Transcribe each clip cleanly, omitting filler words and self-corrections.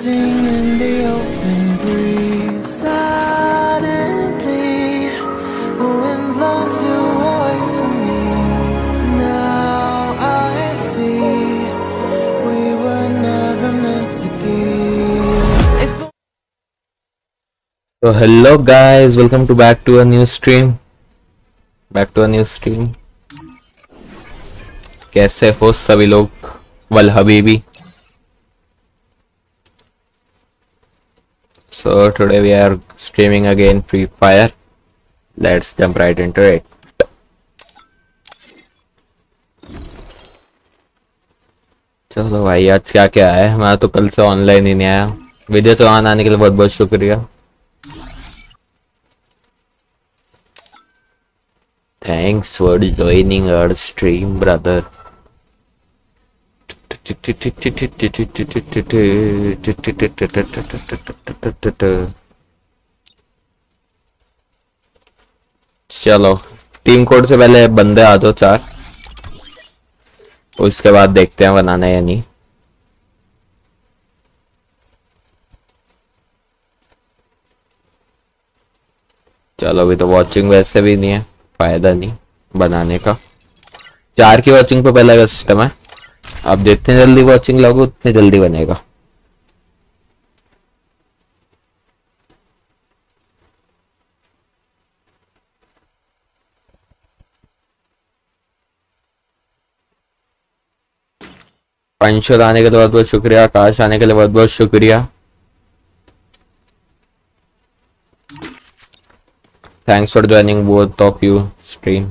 dancing in the open breeze. Suddenly, the wind blows you away from me. Now I see we were never meant to be. So hello guys, welcome to back to a new stream. कैसे हो सभी लोग? वल Habibi. So today we are streaming again Free Fire. Let's jump right into it. चलो भाई, आज क्या क्या है? मैं तो कल से ऑनलाइन ही नहीं आया. वीडियो चौहान आने के लिए बहुत बहुत शुक्रिया. Thanks for joining our stream, brother. चलो, टीम कोड से पहले बंदे आ जाओ 4. उसके बाद देखते हैं बनाना है या नहीं. चलो, अभी तो वॉचिंग वैसे भी नहीं है, फायदा नहीं बनाने का. 4 की वॉचिंग पे पहला सिस्टम है. अब जितनी जल्दी वॉचिंग लगो उतनी जल्दी बनेगा. पंशोद आने के लिए बहुत बहुत शुक्रिया. आकाश आने के लिए बहुत बहुत शुक्रिया. Thanks for joining both of you stream.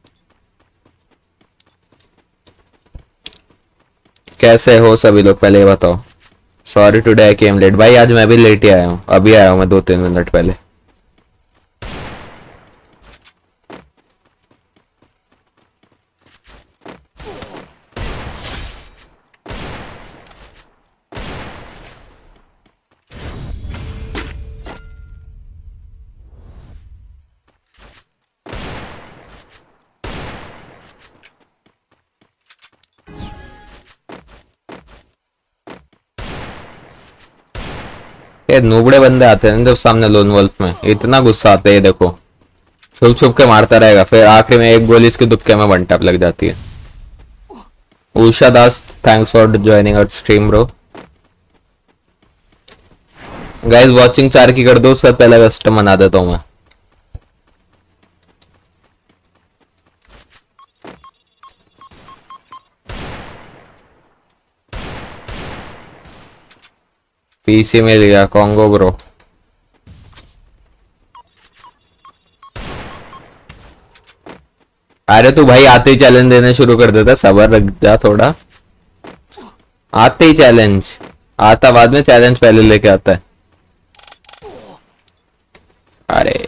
कैसे हो सभी लोग? पहले बताओ. Sorry today I came late. भाई आज मैं भी लेट ही आया हूँ. अभी आया हूँ मैं 2-3 मिनट पहले. ये नूबड़े बंदे आते हैं जब सामने लोन वोल्फ में, इतना गुस्सा आता है. ये देखो, छुप छुप के मारता रहेगा, फिर आखिरी में एक गोली इसके दुक्के में 1 टैप लग जाती है. Usha Das, thanks for joining our stream bro. Guys watching 4 की कर दो, उसका पहला कस्टम बना देता हूँ मैं. पीसी में लिया कॉन्गो ब्रो. अरे तू भाई आते ही चैलेंज देने शुरू कर देता. सबर रख जा थोड़ा. आते ही चैलेंज आता, बाद में चैलेंज पहले लेके आता है. अरे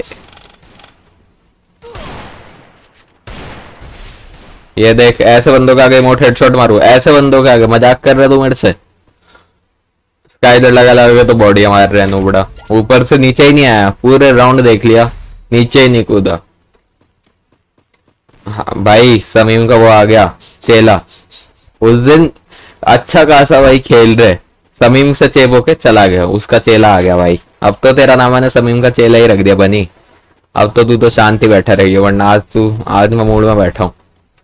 ये देख, ऐसे बंदों के आगे मोट हेडशॉट मारू. ऐसे बंदों के आगे मजाक कर रहे तू मेरे से? क्या इधर लगा तो बॉडी मार रहे हैं नूबड़ा. ऊपर से नीचे ही नहीं आया, पूरे राउंड देख लिया, नीचे ही नहीं कूदा. हाँ भाई, समीम का वो आ गया चेला. उस दिन अच्छा खासा भाई खेल रहे, समीम से चेप होके चला गया, उसका चेला आ गया भाई. अब तो तेरा नाम मैंने समीम का चेला ही रख दिया बनी. अब तो तू तो शांति बैठा रही हो, वरना आज मैं मूड में बैठा हूँ.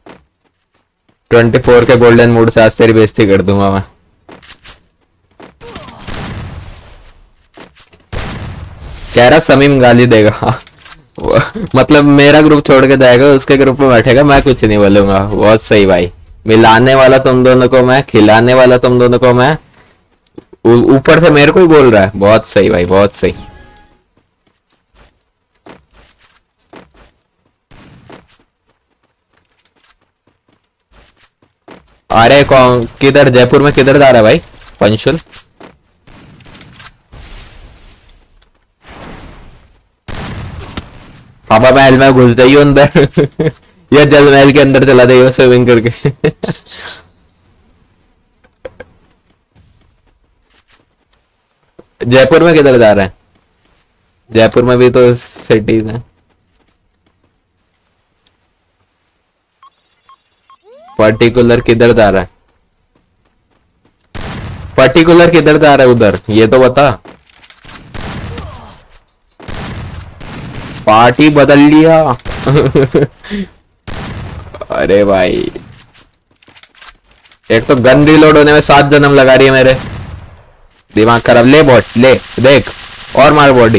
24 के गोल्डन मूड से आज तेरी बेइज्जती कर दूंगा मैं. कह रहा समीम गाली देगा. मतलब मेरा ग्रुप छोड़ के जाएगा, उसके ग्रुप में बैठेगा, मैं कुछ नहीं बोलूंगा. बहुत सही भाई. मिलाने वाला तुम दोनों को मैं, खिलाने वाला तुम दोनों को मैं, ऊपर से मेरे को ही बोल रहा है. बहुत सही भाई, बहुत सही. अरे कौन किधर? जयपुर में किधर जा रहा है भाई पंशुल? पापा महल में घुस गई अंदर. या जल महल के अंदर चला गई स्विमिंग करके. जयपुर में किधर जा रहा है? जयपुर में भी तो सिटीज है. पर्टिकुलर किधर जा रहा है? पर्टिकुलर किधर जा रहा है उधर, ये तो बता। पार्टी बदल लिया। अरे भाई, एक तो गन रिलोड होने में 7 जन्म लगा रही है मेरे। दिमाग खराब। ले बॉट ले, देख और मार बॉडी।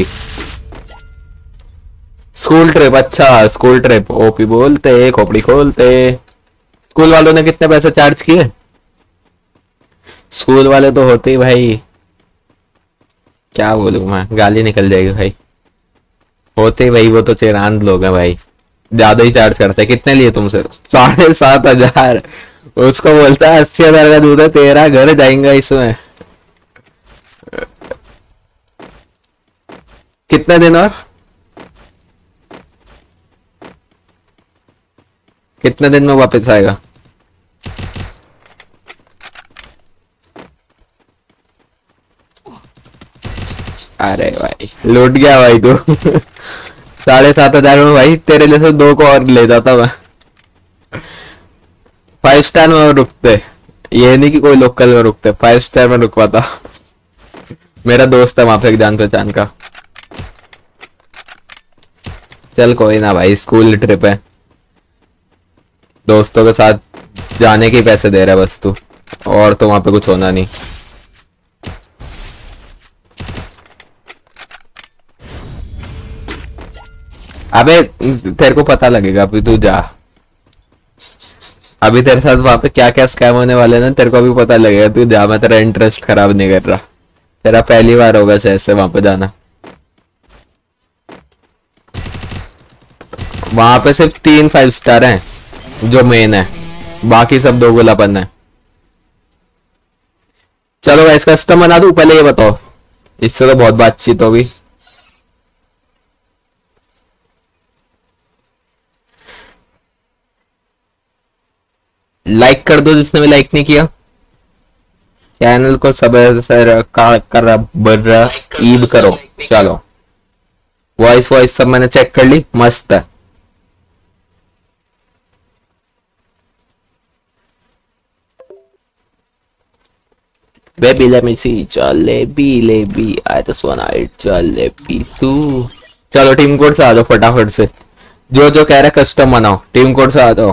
स्कूल ट्रिप, अच्छा स्कूल ट्रिप। ओपी बोलते, खोपड़ी खोलते। स्कूल वालों ने कितने पैसे चार्ज किए? स्कूल वाले तो होते ही भाई, क्या बोलूं मैं, गाली निकल जाएगी भाई। होते ही भाई, वो तो चेरांद लोग हैं भाई, ज्यादा ही चार्ज करते हैं। कितने लिए तुमसे? 7,500। उसको बोलता है 80,000 का दूध है तेरा, घर जाएंगा इसमें। कितने दिन और कितने दिन में वापस आएगा? अरे भाई लूट गया भाई तू। 7,500 में भाई तेरे जैसे 2 को और ले जाता मैं। 5 स्टार में रुकते, ये नहीं कि कोई लोकल में रुकते, 5 स्टार में रुकवाता। मेरा दोस्त है वहां पे, एक जान पहचान का। चल कोई ना भाई, स्कूल ट्रिप है, दोस्तों के साथ जाने के पैसे दे रहा है बस तू, और तो वहां पे कुछ होना नहीं। अबे तेरे को पता लगेगा, अभी तू जा। अभी तेरे साथ वहां पे क्या क्या स्कैम होने वाले ना, तेरे को अभी पता लगेगा। तू जा, मैं तेरा इंटरेस्ट खराब नहीं कर रहा। तेरा पहली बार होगा ऐसे वहां पे जाना। वहां पे सिर्फ 3 5 स्टार हैं जो मेन है, बाकी सब 2 गोलापन है। चलो गाइस, कस्टम बना दूं? पहले ये बताओ, इससे तो बहुत बातचीत होगी। लाइक कर दो जिसने भी लाइक नहीं किया। चैनल को ईद करो। चलो, वॉइस सब मैंने चेक कर ली, मस्त है। Baby, let me see. Jalebi, I just wanna eat jalebi तू। चलो टीम कोड से आ जाओ फटाफट से। जो जो कह रहा है कस्टम बनाओ, टीम कोड से आ जाओ।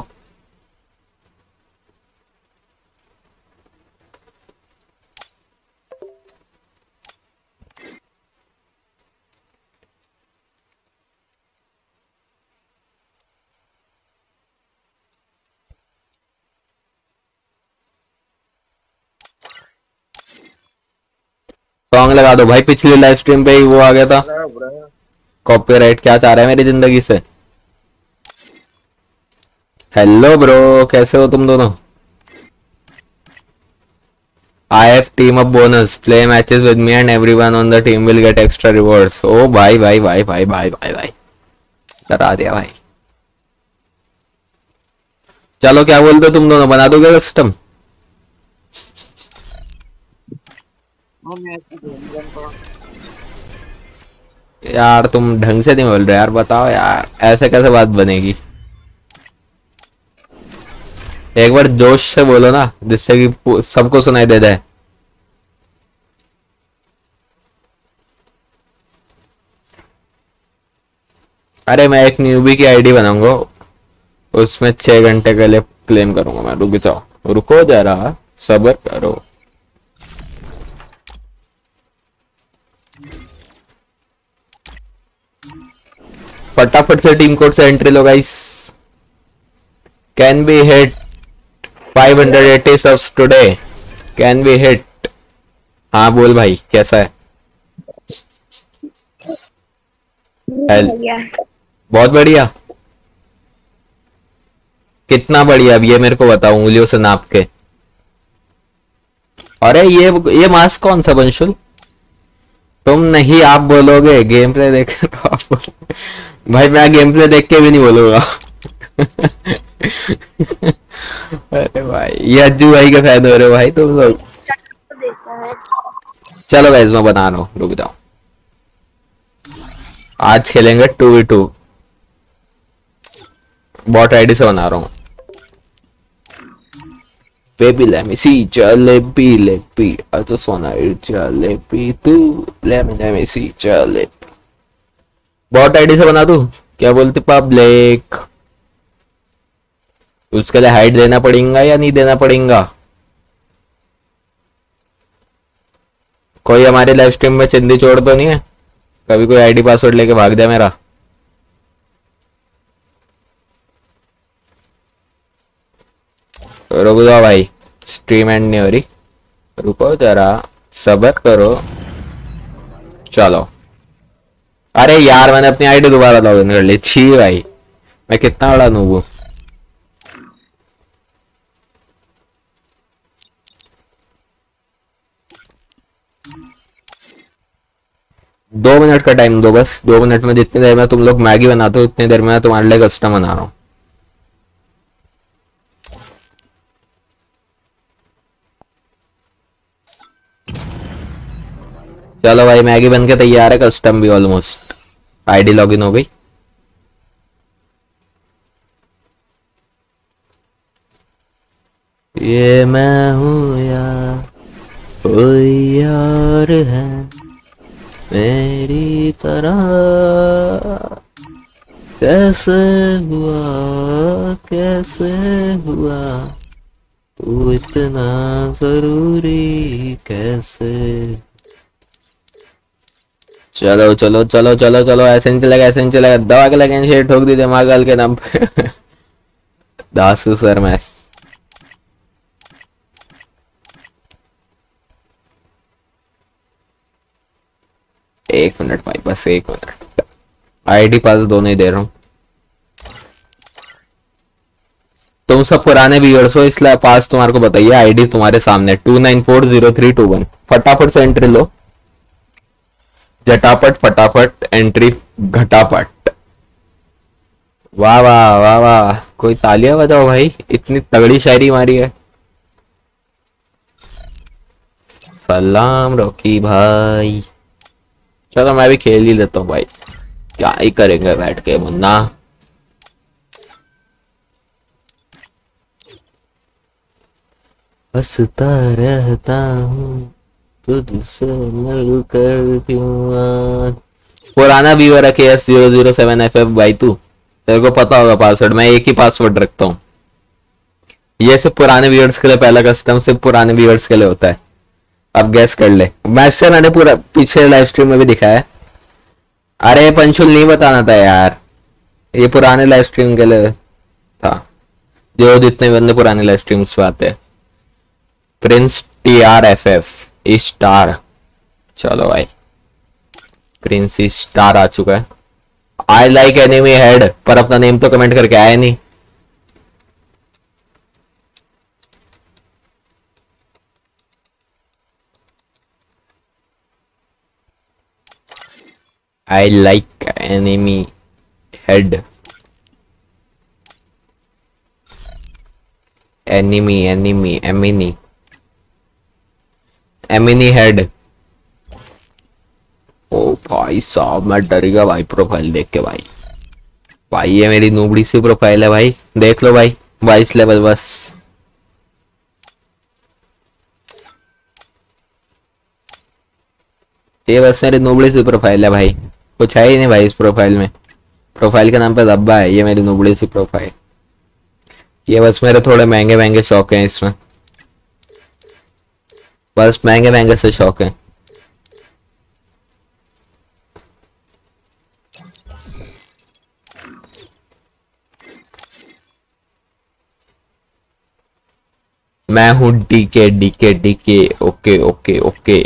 सॉन्ग लगा दो भाई, पिछली लाइव स्ट्रीम पे ही वो आ गया था। कॉपीराइट क्या चाह रहा है मेरी जिंदगी से? हेलो ब्रो, कैसे हो तुम दोनों? I have team up bonus. Play matches with me and everyone on the team will get extra rewards. ओ भाई भाई भाई भाई भाई भाई भाई, करा दिया भाई। चलो क्या बोलते हो तुम दोनों, बना दोगे कस्टम? यार तुम ढंग से नहीं बोल रहे यार, बताओ यार, ऐसे कैसे बात बनेगी? एक बार जोश से बोलो ना, जिससे कि सबको सुनाई दे जाए। अरे मैं एक न्यूबी की आईडी बनाऊंगा, उसमें 6 घंटे के लिए क्लेम करूंगा मैं। रुक जाओ, रुको जरा, सब्र करो। फटाफट से टीम कोड से एंट्री लो guys. Can be hit 580 subs today, can be hit. हाँ बोल भाई, कैसा है? बहुत बढ़िया। कितना बढ़िया, अब ये मेरे को बताओ उंगलियों से नाप के। अरे ये मास्क कौन सा बंशुल? तुम नहीं, आप बोलोगे गेम प्ले देख आप। भाई मैं गेम प्ले देख के भी नहीं बोलूंगा। अरे भाई, ये अज्जू भाई के फैन हो रहे हो भाई तुम लोग। चलो गाइस मैं बना रहा हूँ, रुक जाओ। आज खेलेंगे 2v2, बॉट आईडी से बना रहा हूँ। Baby, let me see jalebi, lepi. I just wanna eat jalebi too. Let me see jalebi. Bot ID से बना दूं? क्या बोलते पब्लिक? उसके लिए हाइड देना पड़ेगा या नहीं देना पड़ेगा? कोई हमारे लाइव स्ट्रीम में चिंदी चोर तो नहीं है? कभी कोई आईडी पासवर्ड लेके भाग जाए मेरा? रुक जाओ भाई, स्ट्रीम एंड नहीं हो रही, रुको जरा, सब्र करो। चलो, अरे यार मैंने अपनी आईडी दोबारा लॉगिन कर ली। छी भाई, मैं कितना बड़ा नूब हूं। दो मिनट का टाइम दो बस, 2 मिनट में जितनी देर में तुम लोग मैगी बनाते हो उतनी देर में तुम्हारे लिए कस्टम बना रहा हूँ। चलो भाई, मैगी बन के तैयार है, कस्टम भी ऑलमोस्ट। आईडी लॉगिन हो गई। ये मैं हूँ यार, कोई यार है मेरी तरह, कैसे हुआ कैसे हुआ, तू इतना जरूरी कैसे। चलो चलो चलो चलो चलो, ऐसे नहीं चलेगा, ऐसे नहीं चलेगा, दवा के लगे शेर ठोक दी दिमाग गाल के नाम पे। Dasu sir mass. एक मिनट भाई, बस 1 मिनट। आईडी पास दोनों ही दे रहा हूँ। तुम सब पुराने व्यूअर्स हो इसलिए पास तुम्हारे को बताइए। आईडी तुम्हारे सामने 2940321। फटाफट से एंट्री लो, झटापट फटाफट एंट्री घटापट। वाह वाह वाह वाह, कोई तालियां बजाओ भाई, इतनी तगड़ी शायरी मारी है। सलाम रॉकी भाई। चलो मैं भी खेल ही लेता हूँ भाई, क्या ही करेंगे बैठ के मुन्ना। हंसता रहता हूँ तुझसे मिलकर क्यों आज। पुराना व्यूअर है KS007FF भाई, तू तेरे को पता होगा पासवर्ड, मैं एक ही पासवर्ड रखता हूँ। ये सिर्फ पुराने व्यूअर्स के लिए, पहला कस्टम सिर्फ पुराने व्यूअर्स के लिए होता है। अब गैस कर ले, मैंने पूरा पीछे लाइव स्ट्रीम में भी दिखाया है। अरे पंचुल नहीं बताना था यार, ये पुराने लाइव स्ट्रीम के लिए था, जो जितने बंदे पुराने लाइव स्ट्रीम्स पे आते हैं। Prince TRFF star. चलो भाई, प्रिंस स्टार आ चुका है। आई लाइक एनिमी हेड, पर अपना नेम तो कमेंट करके आया नहीं। I like enemy head. Enemy head. ओ भाई साहब, मैं डर गया भाई प्रोफाइल देख के। भाई भाई ये मेरी नूबड़ी सी प्रोफाइल है भाई, देख लो भाई, 22 लेवल बस। ये बस मेरी नूबड़ी सी प्रोफाइल है भाई, कुछ है ही नहीं भाई इस प्रोफाइल में। प्रोफाइल के नाम पे दब्बा है, ये मेरी नूबड़ी सी प्रोफाइल। ये बस मेरे थोड़े महंगे महंगे शौक हैं इसमें, बस महंगे महंगे से शौक हैं। मैं हूँ DK. Okay okay okay.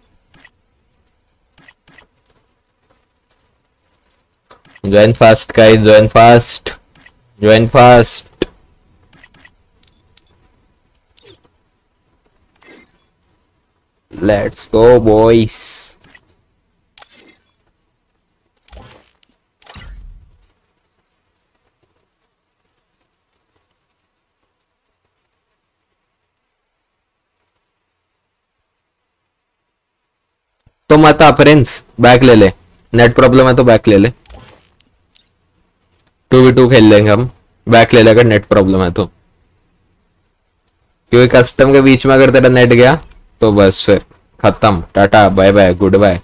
Join fast guys, join fast, join fast. Let's go boys. तो मत आ प्रिंस, बैक ले ले, नेट प्रॉब्लम है तो बैक ले ले। 2v2 खेल लेंगे हम, बैक ले लेकर नेट प्रॉब्लम है तो। क्योंकि कस्टम के बीच में अगर तेरा नेट गया तो बस फिर खत्म, tata bye bye goodbye.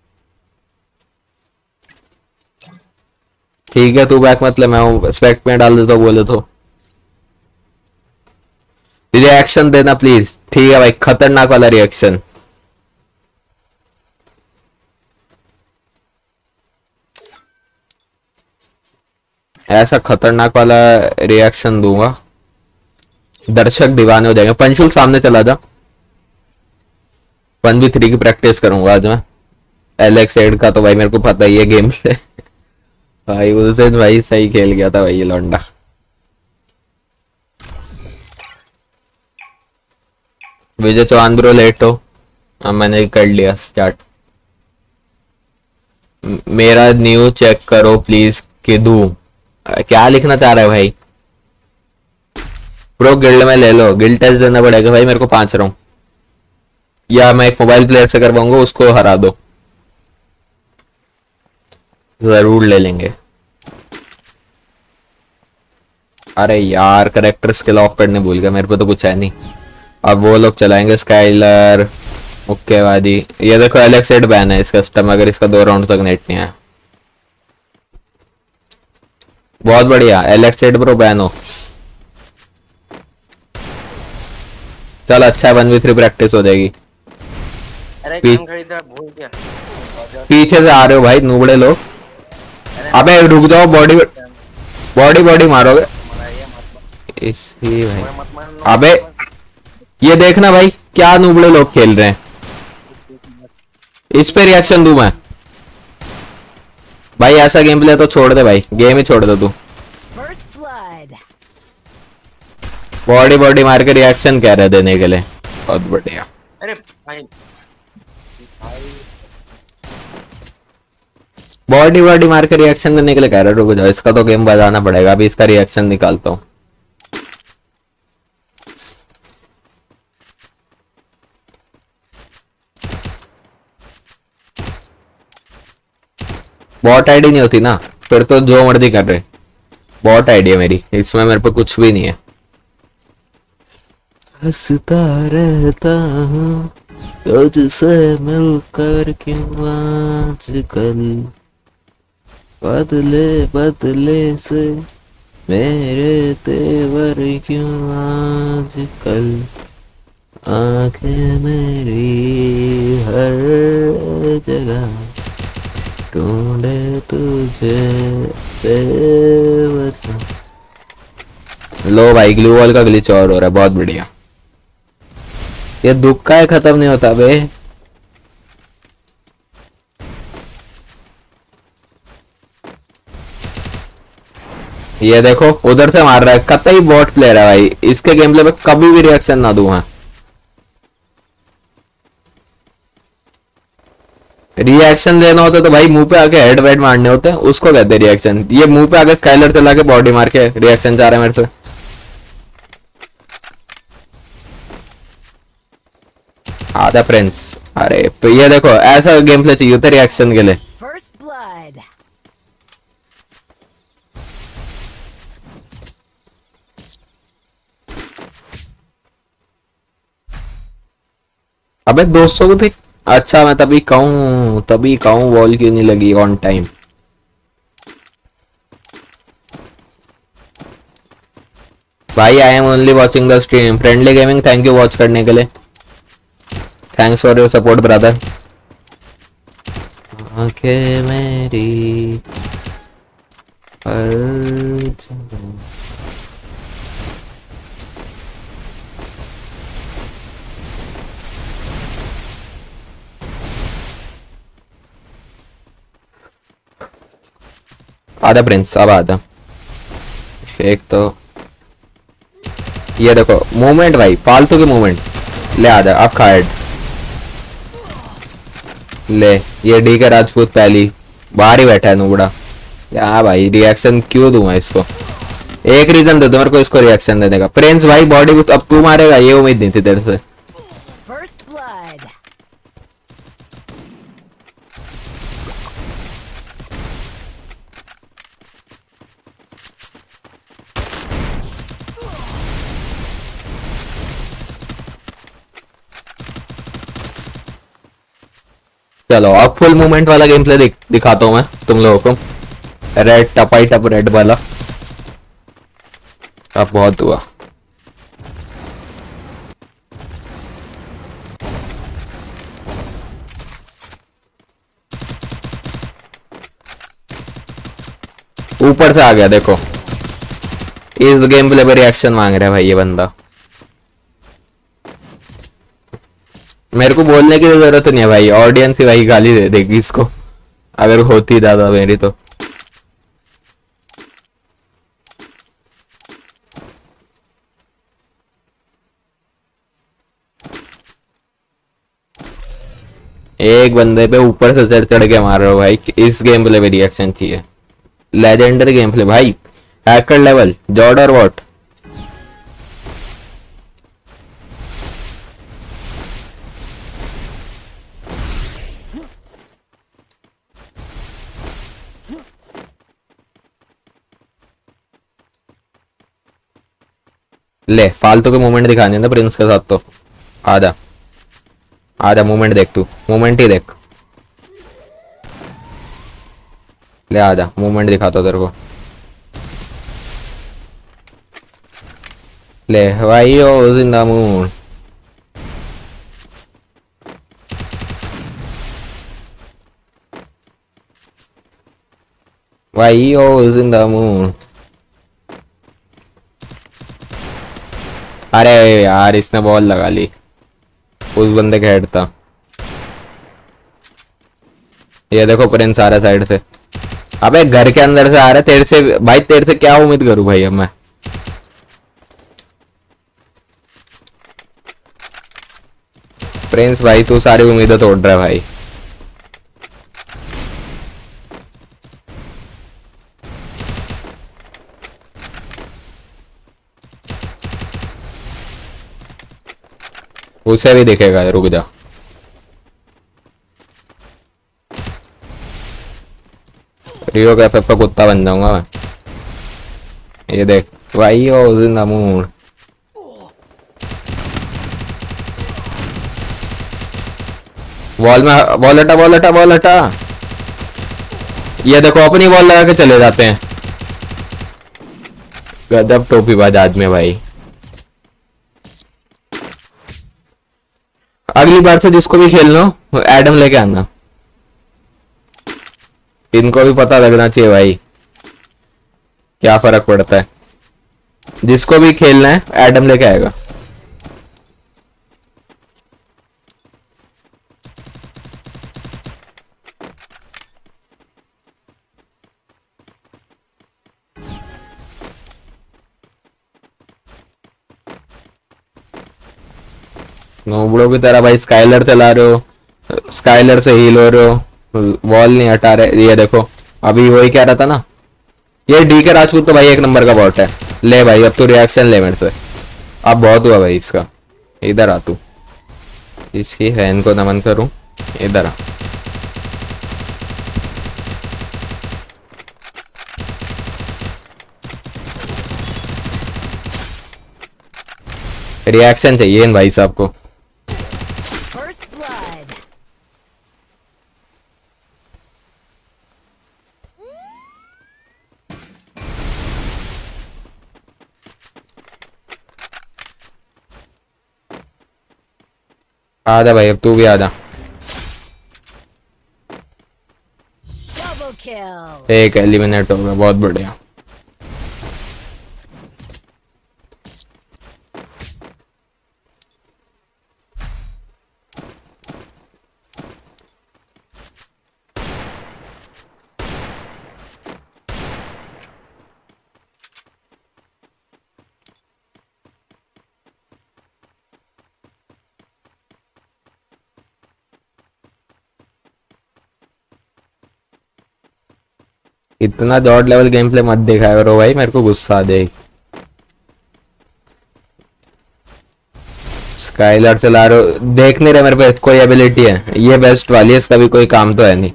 ठीक है तू बैक मत ले, मैं स्पेक्ट में डाल देता हूँ बोले तो। रिएक्शन देना प्लीज। ठीक है भाई, खतरनाक वाला रिएक्शन। ऐसा खतरनाक वाला रिएक्शन दूंगा, दर्शक दीवाने हो जाएंगे। पंचुल सामने चला जा, 1v3 की प्रैक्टिस करूंगा आज मैं। एलेक्स एड का तो भाई मेरे को पता ही है गेम से। भाई उस दिन भाई सही खेल गया था भाई ये लौंडा। विजय चौहान ब्रो लेट हो, अब मैंने कर लिया स्टार्ट। मेरा न्यू चेक करो प्लीज कि दूं। क्या लिखना चाह रहा है भाई? प्रो गिल्ड में ले लो, गिल्ड टेस्ट देना पड़ेगा भाई मेरे को 5 राउंड, या मैं एक मोबाइल प्लेयर से करवाऊंगा, उसको हरा दो। जरूर ले लेंगे। अरे यार करेक्टर स्किल ऑफ करने भूल गया, मेरे पे तो कुछ है नहीं। अब वो लोग चलाएंगे स्काइलर मुक्केबाजी। ये देखो एलेक्स एड बैन है इस कस्टम, अगर इसका 2 राउंड तक नेट नहीं आया। बहुत बढ़िया, एलेक्स एड ब्रो बैन हो। चल अच्छा 1v3 प्रैक्टिस हो जाएगी। अरे गन खरीदा भूल गया। पीछे से आ रहे हो भाई नूबड़े लोग। अबे रुक जाओ, बॉडी बॉडी बॉडी मारोगे इसी भाई। अबे ये देखना भाई क्या नूबड़े लोग खेल रहे हैं, इस पे रिएक्शन दूं मैं भाई? ऐसा गेम प्ले तो छोड़ दे भाई, गेम ही छोड़ दे तू। बॉडी बॉडी मार के रिएक्शन कह रहे देने के लिए, बहुत बढ़िया। अरे भाई बॉडी बॉडी मार के रिएक्शन देने के लिए कह रहे। रुको जाओ, इसका तो गेम बजाना पड़ेगा, अभी इसका रिएक्शन निकालता हूँ। बॉट आईडी नहीं होती ना, फिर तो जो मर्जी कर रहे। बॉट आईडी है मेरी, इसमें मेरे पे कुछ भी नहीं है। हंसता रहता हूँ तुझसे मिलकर क्यों आजकल, बदले बदले से मेरे तेवर क्यों आजकल, आंखें मेरी हर जगह ढूंढे तुझे बेवजह। लो भाई ग्लू वॉल का ग्लिच और हो रहा है, बहुत बढ़िया। ये दुख का खत्म नहीं होता बे। ये देखो उधर से मार रहा है, कतई बॉट प्लेयर है भाई। इसके गेम प्ले में कभी भी रिएक्शन ना दूं। रिएक्शन देना होता तो भाई मुंह पे आके हेड वेड मारने होते हैं, उसको कहते रिएक्शन। ये मुंह पे आके स्काइलर चला के बॉडी मार के रिएक्शन चाह रहे हैं मेरे से। आधा प्रिंस। अरे तो ये देखो ऐसा गेम प्ले चाहिए होता रिएक्शन के लिए। अबे 200 को भी अच्छा, मैं तभी कहूँ वॉल क्यों नहीं लगी ऑन टाइम। भाई I am only watching the stream. Friendly gaming thank you watch करने के लिए, thanks for your support brother. आंखें मेरी हर जगह। आधा प्रिंस अब आधा। एक तो ये देखो मूवमेंट भाई, फालतू की मूवमेंट। ले आधा अब खाएड ले। ये डी के राजपूत पहली बाहर ही बैठा है नूबड़ा। क्या भाई रिएक्शन क्यों दूंगा इसको? एक रीजन दे दो मेरे को इसको रिएक्शन देने का। प्रिंस भाई बॉडी अब तू मारेगा, ये उम्मीद नहीं थी तेरे से। चलो अब फुल मूवमेंट वाला गेम प्ले दिखाता हूँ मैं तुम लोगों को। रेड टपाई टप रेड वाला। अब बहुत हुआ। ऊपर से आ गया देखो। इस गेम प्ले पे रिएक्शन मांग रहा है भाई ये बंदा। मेरे को बोलने की जरूरत नहीं है भाई, ऑडियंस ही भाई गाली दे देगी इसको अगर होती ज्यादा मेरी तो। एक बंदे पे ऊपर से चढ़ चढ़ के मार रहा हो भाई। इस गेम प्ले पे रिएक्शन चाहिए। लेजेंडरी गेम प्ले भाई, हैकर लेवल, जॉर्ड और वॉट। ले फालतू के मूवमेंट दिखाने ना प्रिंस के साथ तो। आजा आजा मूवमेंट देख, तू मूवमेंट ही देख। ले आजा मूवमेंट दिखाता तेरे को। ले भाई ओ जिंदा मून। भाई ओ जिंदा मून। अरे यार इसने बॉल लगा ली, उस बंदे के हेड था। ये देखो प्रिंस आ रहा साइड से। अबे घर के अंदर से आ रहा है तेरे से भाई, तेरे से क्या उम्मीद करूं भाई अब मैं। प्रिंस भाई तू सारी उम्मीदें तोड़ रहा है भाई। उसे भी दिखेगा, रुक जा। रियो कैफे पे कुत्ता बन जाऊंगा मैं। ये देख भाई ओ नमून। बॉल में बॉल हटा बॉल हटा बॉल हटा। ये देखो अपनी बॉल लगा के चले जाते हैं। गजब टोपीबाज आदमी भाई। अगली बार से जिसको भी खेलना हो एडम लेके आना। इनको भी पता लगना चाहिए भाई क्या फर्क पड़ता है। जिसको भी खेलना है एडम लेके आएगा। नोबड़ो की तरह भाई स्काइलर चला रहे हो, स्काइलर से हील हो रहे हो, वॉल नहीं हटा रहे। ये देखो अभी वही कह रहा था ना, ये डी के राजपूत तो भाई एक नंबर का बॉट है। ले भाई अब तो रिएक्शन ले मेरे से। अब बहुत हुआ भाई इसका। इधर आ तू, इसकी फैन को नमन करूं। इधर आ। रिएक्शन चाहिए इन भाई साहब को। आजा भाई अब तू भी आजा। एक एलिमिनेट हो गया, बहुत बढ़िया। इतना जॉर्ड लेवल गेम प्ले मत दिखाया करो भाई, मेरे को गुस्सा आ जाएगी। स्काइलर चला रहे हो, देख नहीं रहे मेरे पे कोई एबिलिटी है। ये बेस्ट वाली है, इसका भी कोई काम तो है नहीं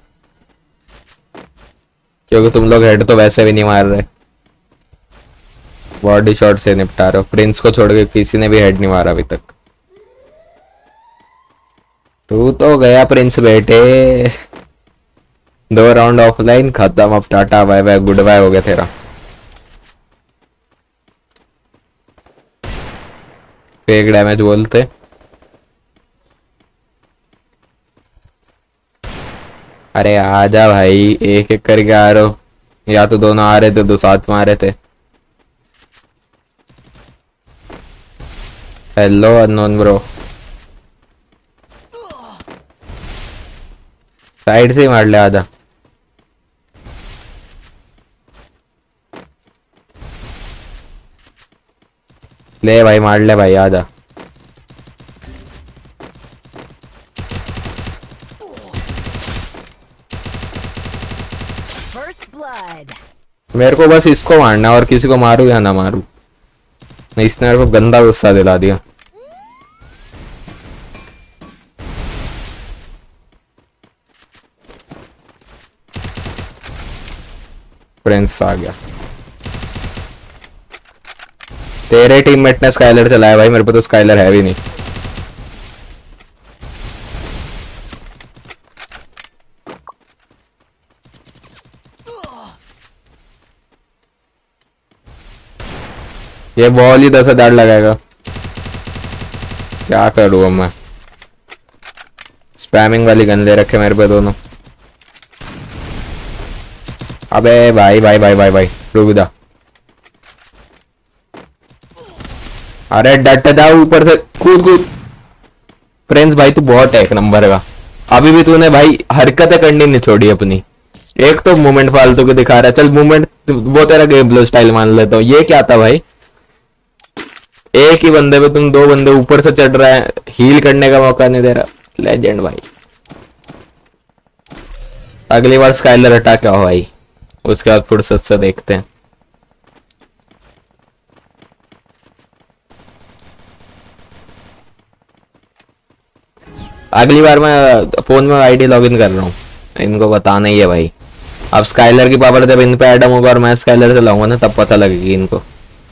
क्योंकि तुम लोग हेड तो वैसे भी नहीं मार रहे, बॉडी शॉट से निपटा रहे हो। प्रिंस को छोड़ के किसी ने भी हेड नहीं मारा अभी तक। तू तो गया प्रिंस बेटे। 2 राउंड ऑफलाइन खत्म, अब tata bye bye goodbye हो गया तेरा। फेक डैमेज बोलते। अरे आजा भाई, एक एक करके आ रहे हो, या तो दोनों आ रहे थे तो साथ में आ रहे थे। हेलो अननोन ब्रो, साइड से ही मार ले आधा। ले भाई मार ले भाई आधा। मेरे को बस इसको मारना है और किसी को मारू या ना मारू। इसने मेरे को गंदा गुस्सा दिला दिया। प्रिंस आ गया। तेरे टीममेट ने स्काइलर चलाया भाई, मेरे पे तो स्काइलर है भी नहीं। ये बॉल ही 10,000 लगाएगा, क्या करूँ अब मैं। स्पैमिंग वाली गन ले रखे मेरे पे दोनों। अबे भाई भाई भाई भाई भाई रुक जा। अरे डट जा, ऊपर से कूद कूद। प्रिंस भाई तू बहुत है एक नंबर का। अभी भी तूने भाई हरकतें करनी नहीं छोड़ी अपनी। एक तो मूवमेंट फालतू के दिखा रहा है, चल मूवमेंट वो तेरा गेम प्ले स्टाइल मान लेता हूँ। ये क्या था भाई, एक ही बंदे पे तुम 2 बंदे ऊपर से चढ़ रहा है, हील करने का मौका नहीं दे रहा। लेजेंड भाई। अगली बार स्काइलर हटा क्या हो भाई, उसके बाद फुर्सत से देखते हैं। अगली बार मैं फोन में आईडी लॉगिन कर रहा हूँ, इनको बताना ही है भाई। अब स्काइलर की पावर जब इन पे एडम होगा और मैं स्काइलर चलाऊंगा ना, तब पता लगेगी इनको।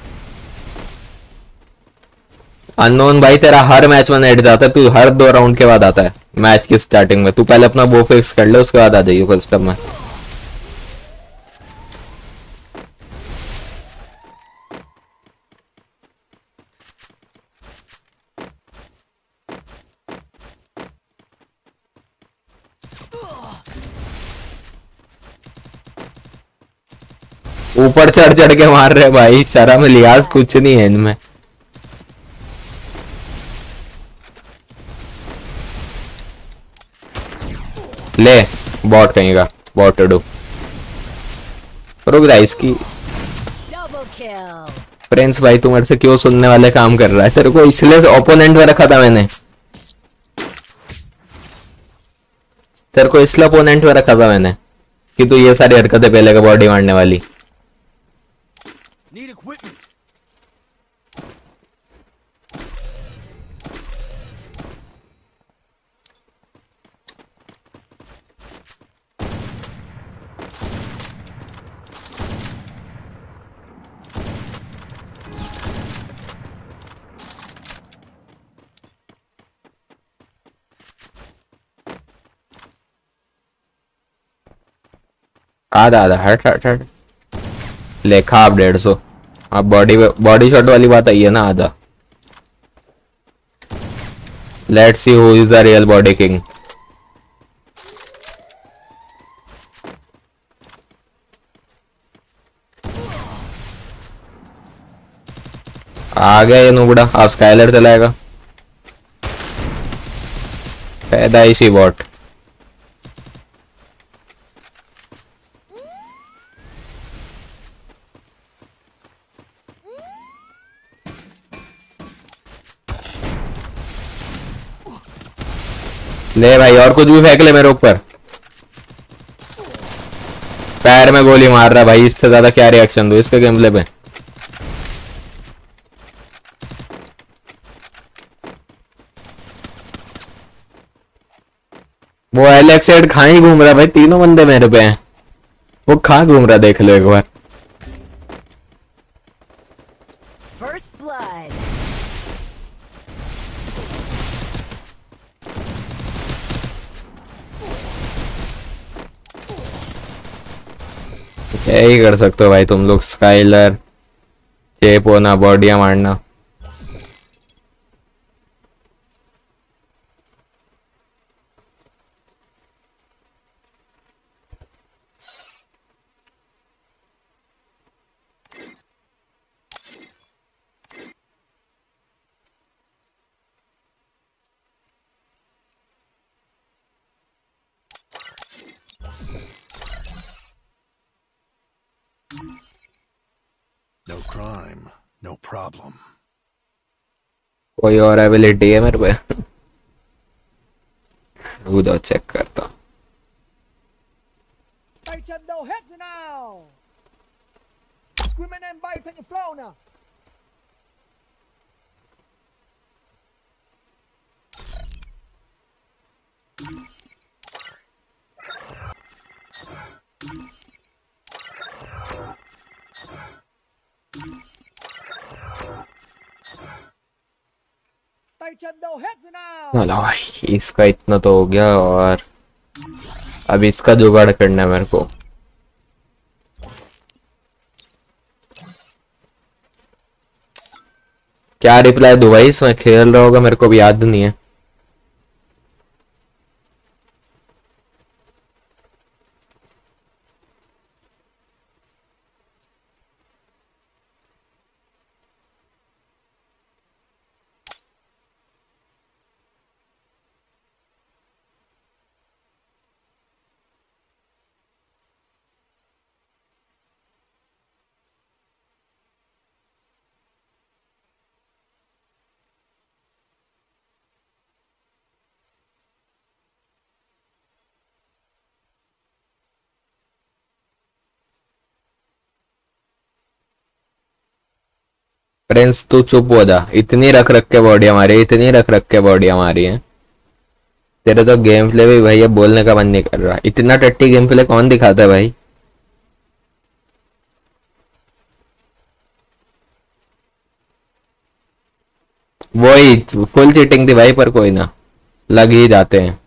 अननोन भाई तेरा हर मैच में नेट जाता है, तू हर 2 राउंड के बाद आता है मैच की स्टार्टिंग में। तू पहले अपना वो फिक्स कर ले, उसके बाद आ जाइए फर्स्ट में। ऊपर चढ़ चढ़ के मार रहे भाई, शर्म लिहाज कुछ नहीं है इनमें। ले बॉट कहीं का बॉट डू। रुक जा इसकी। प्रिंस भाई तू मेरे से क्यों सुनने वाले काम कर रहा है, तेरे को इसलिए ओपोनेंट में रखा था मैंने, तेरे को इसलिए ओपोनेंट में रखा था मैंने कि तू ये सारी हरकतें पहले का बॉडी मारने वाली। आधा आधा हट हट हट। लेखा आप 150। अब बॉडी शॉट वाली बात आई है ना आधा। Let's see who is the real body king. आ गया ये नुबड़ा, अब स्काइलर चलाएगा। पैदाइशी बॉट। ले भाई और कुछ भी फेंक ले मेरे ऊपर। पैर में गोली मार रहा भाई, इससे ज्यादा क्या रिएक्शन दो इसके गेमप्ले पे। वो एलेक्स हेड कहाँ ही घूम रहा भाई, 3 बंदे मेरे पे हैं। वो कहाँ घूम रहा देख लो एक बार। First blood. यही कर सकते हो भाई तुम लोग, स्काइलर चेप होना, बॉडियां मारना। No crime, no problem. कोई और एबिलिटी है मेरे पे? रुको चेक करता हूँ। Tay chân đâu hết rồi nào. Screaming and biting your flow now. Tay chân đâu hết rồi nào. चलो भाई इसका इतना तो हो गया, और अब इसका जुगाड़ करना है मेरे को। क्या रिप्लाई दूं भाई, इसमें खेल रहा होगा, मेरे को भी याद नहीं है। प्रिंस तू चुप हो जा, इतनी रख रख के बॉडी हमारी, इतनी रख रख के बॉडी हमारी है। तेरे तो गेम प्ले भी भाई अब बोलने का मन नहीं कर रहा, इतना टट्टी गेम प्ले कौन दिखाता है भाई। वही फुल चीटिंग थी भाई, पर कोई ना, लग ही जाते हैं।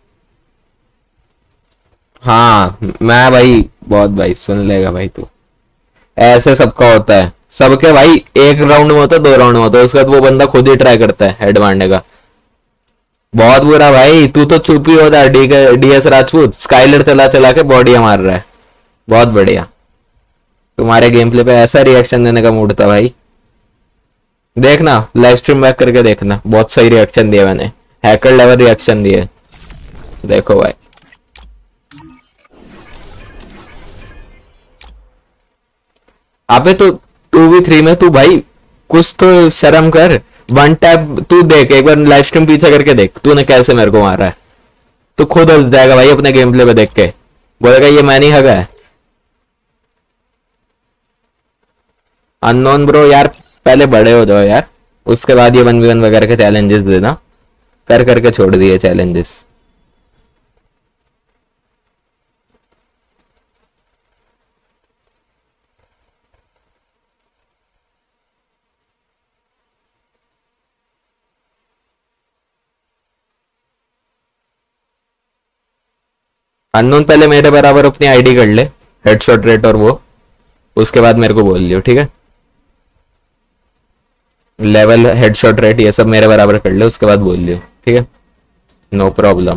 हाँ मैं भाई बहुत भाई, सुन लेगा भाई तू, ऐसे सबका होता है, सबके भाई एक राउंड में होता है, 2 राउंड में होता है, उसके बाद वो बंदा खुद ही ट्राई करता है हेड मारने का। बहुत बुरा भाई, तू तो चुप ही होता है। डीएस राजपूत स्काइलर चला चला के बॉडी मार रहा है, बहुत बढ़िया। तुम्हारे गेम प्ले पे ऐसा रिएक्शन देने का मूड था भाई। देखना लाइव स्ट्रीम बैक करके देखना, बहुत सही रिएक्शन दिया मैंने, हैकर लेवल रिएक्शन दिए, देखो भाई। अबे तो 2v3 में तू भाई कुछ तो शर्म कर। 1 टैप तू देख, एक बार लाइव स्ट्रीम पीछे करके देख तूने कैसे मेरे को मारा है, तू खुद हंस जाएगा भाई अपने गेम प्ले पे देख के, बोलेगा ये मैं नहीं हगा है। अननोन ब्रो यार पहले बड़े हो जाओ यार, उसके बाद ये 1v1 वगैरह के चैलेंजेस देना, कर करके छोड़ दिए चैलेंजेस। अननोन पहले मेरे बराबर अपनी आईडी कर ले, हेडशॉट रेट और वो, उसके बाद मेरे को बोल लियो, ठीक है। लेवल हेडशॉट रेट ये सब मेरे बराबर कर ले, उसके बाद बोल लियो, ठीक है, नो प्रॉब्लम।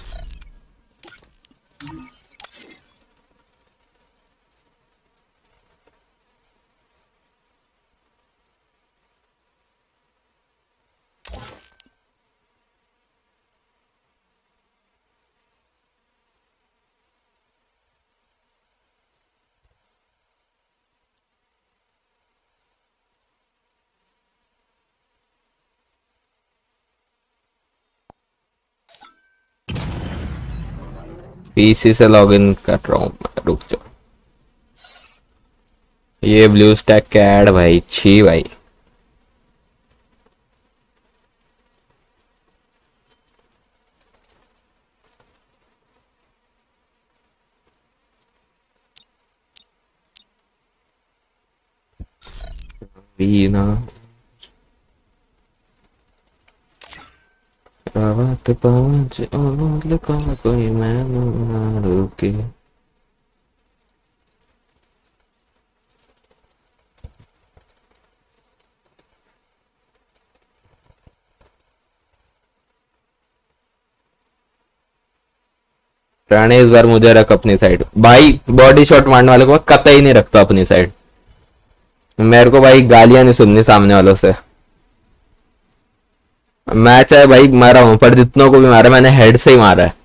पीसी से लॉगिन कर रहा हूँ, रुक जाओ। ये ब्लू स्टैक का ऐड भाई, छी भाई। वीना रावत पाँच और का कोई मैं रुके। राणे इस बार मुझे रख अपनी साइड भाई। बॉडी शॉट मारने वाले को कतई नहीं रखता अपनी साइड। मेरे को भाई गालियां नहीं सुननी सामने वालों से। मैच है भाई, मारा हूं पर जितनों को भी मारा मैंने हेड से ही मारा है,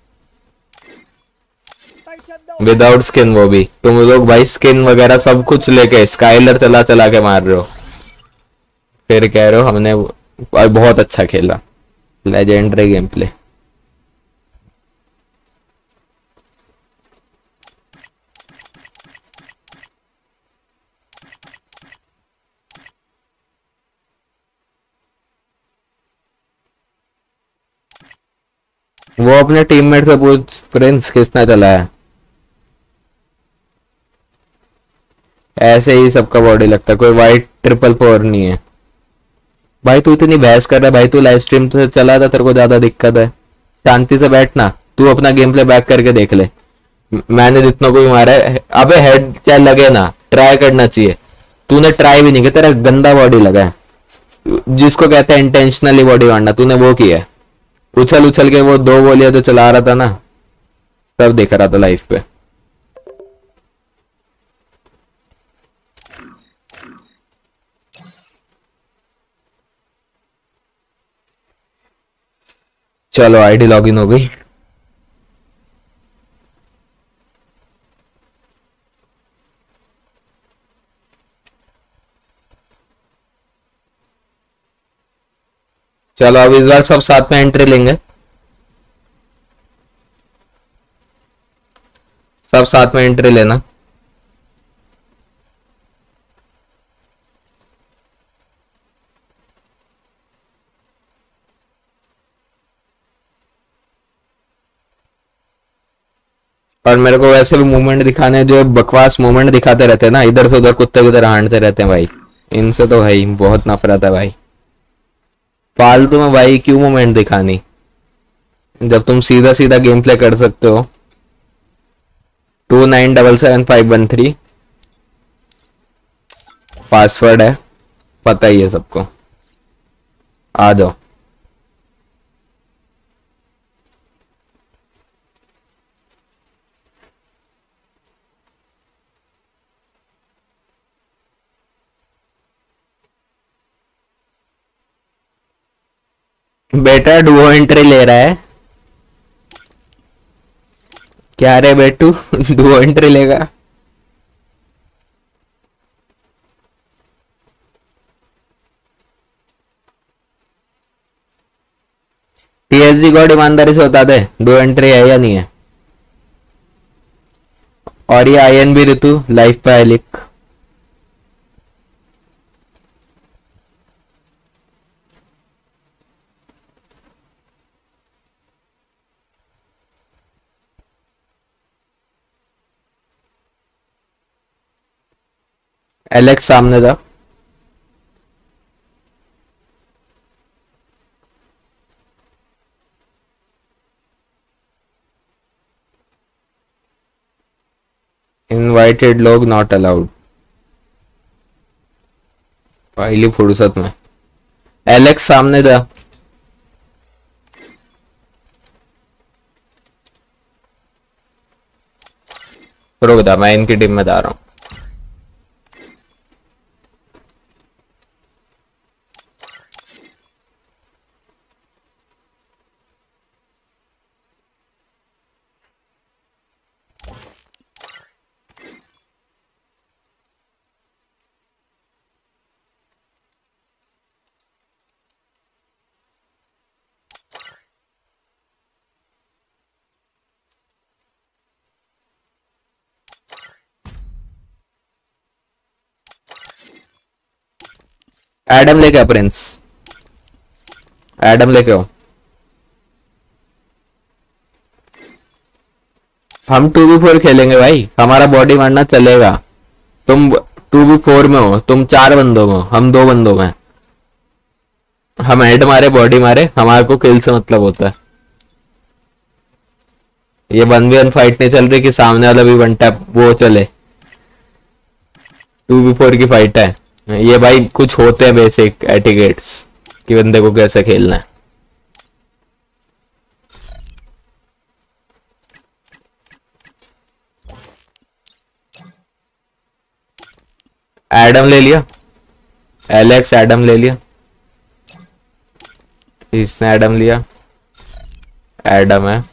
विदाउट स्किन। वो भी तुम लोग भाई स्किन वगैरह सब कुछ लेके स्काइलर चला चला के मार रहे हो, फिर कह रहे हो हमने बहुत अच्छा खेला। Legendary gameplay. वो अपने टीममेट से पूछ प्रिंस किसने चलाया। ऐसे ही सबका बॉडी लगता है, कोई वाइट 444 नहीं है। भाई तू इतनी बहस कर रहा है भाई, तू लाइव स्ट्रीम से चला था, तेरे को ज्यादा दिक्कत है। शांति से बैठना, तू अपना गेम प्ले बैक करके देख ले। मैंने जितना कोई मारा है, अबे हेड क्या लगे ना, ट्राई करना चाहिए। तूने ट्राई भी नहीं किया, तेरा गंदा बॉडी लगा है, जिसको कहते हैं इंटेंशनली बॉडी मारना, तूने वो किया है। उछल उछल के वो 2 गोलियां तो चला रहा था ना, सब देख रहा था लाइव पे। चलो आईडी लॉगिन हो गई। चलो अब इस बार सब साथ में एंट्री लेंगे, सब साथ में एंट्री लेना। और मेरे को वैसे भी मूवमेंट दिखाने, जो बकवास मूवमेंट दिखाते रहते हैं ना, इधर से उधर कुत्ते की तरह हांटते रहते हैं भाई, इनसे तो भाई बहुत नफरत है भाई। फालतू में भाई क्यों मूवमेंट दिखानी, जब तुम सीधा सीधा गेम प्ले कर सकते हो। 29777513 पासवर्ड है, पता ही है सबको। आ जाओ। बेटा डुओ एंट्री ले रहा है क्या रे बेटू? डुओ एंट्री लेगा। टीएसजी गॉड ईमानदारी से बता दे डुओ एंट्री है या नहीं है। और ये आयन भी ऋतु लाइफ पे है लिख। एलेक्स सामने था। इनवाइटेड लोग नॉट अलाउड। पहली फुर्सत में एलेक्स सामने था। रुक जा, मैं इनकी टीम में जा रहा हूँ। एडम लेके आओ प्रिंस, एडम लेके आओ। हम 2v4 खेलेंगे भाई, हमारा बॉडी मारना चलेगा। तुम 2v4 में हो, तुम 4 बंदों में हो, हम 2 बंदों में। हम हेड मारे बॉडी मारे, हमारे को किल से मतलब होता है। ये 1v1 फाइट नहीं चल रही कि सामने वाला भी 1 टैप वो चले। 2v4 की फाइट है ये भाई। कुछ होते हैं बेसिक एटिकेट्स कि बंदे को कैसे खेलना है। एडम ले लिया, एलेक्स एडम ले लिया, इसने एडम लिया, एडम है,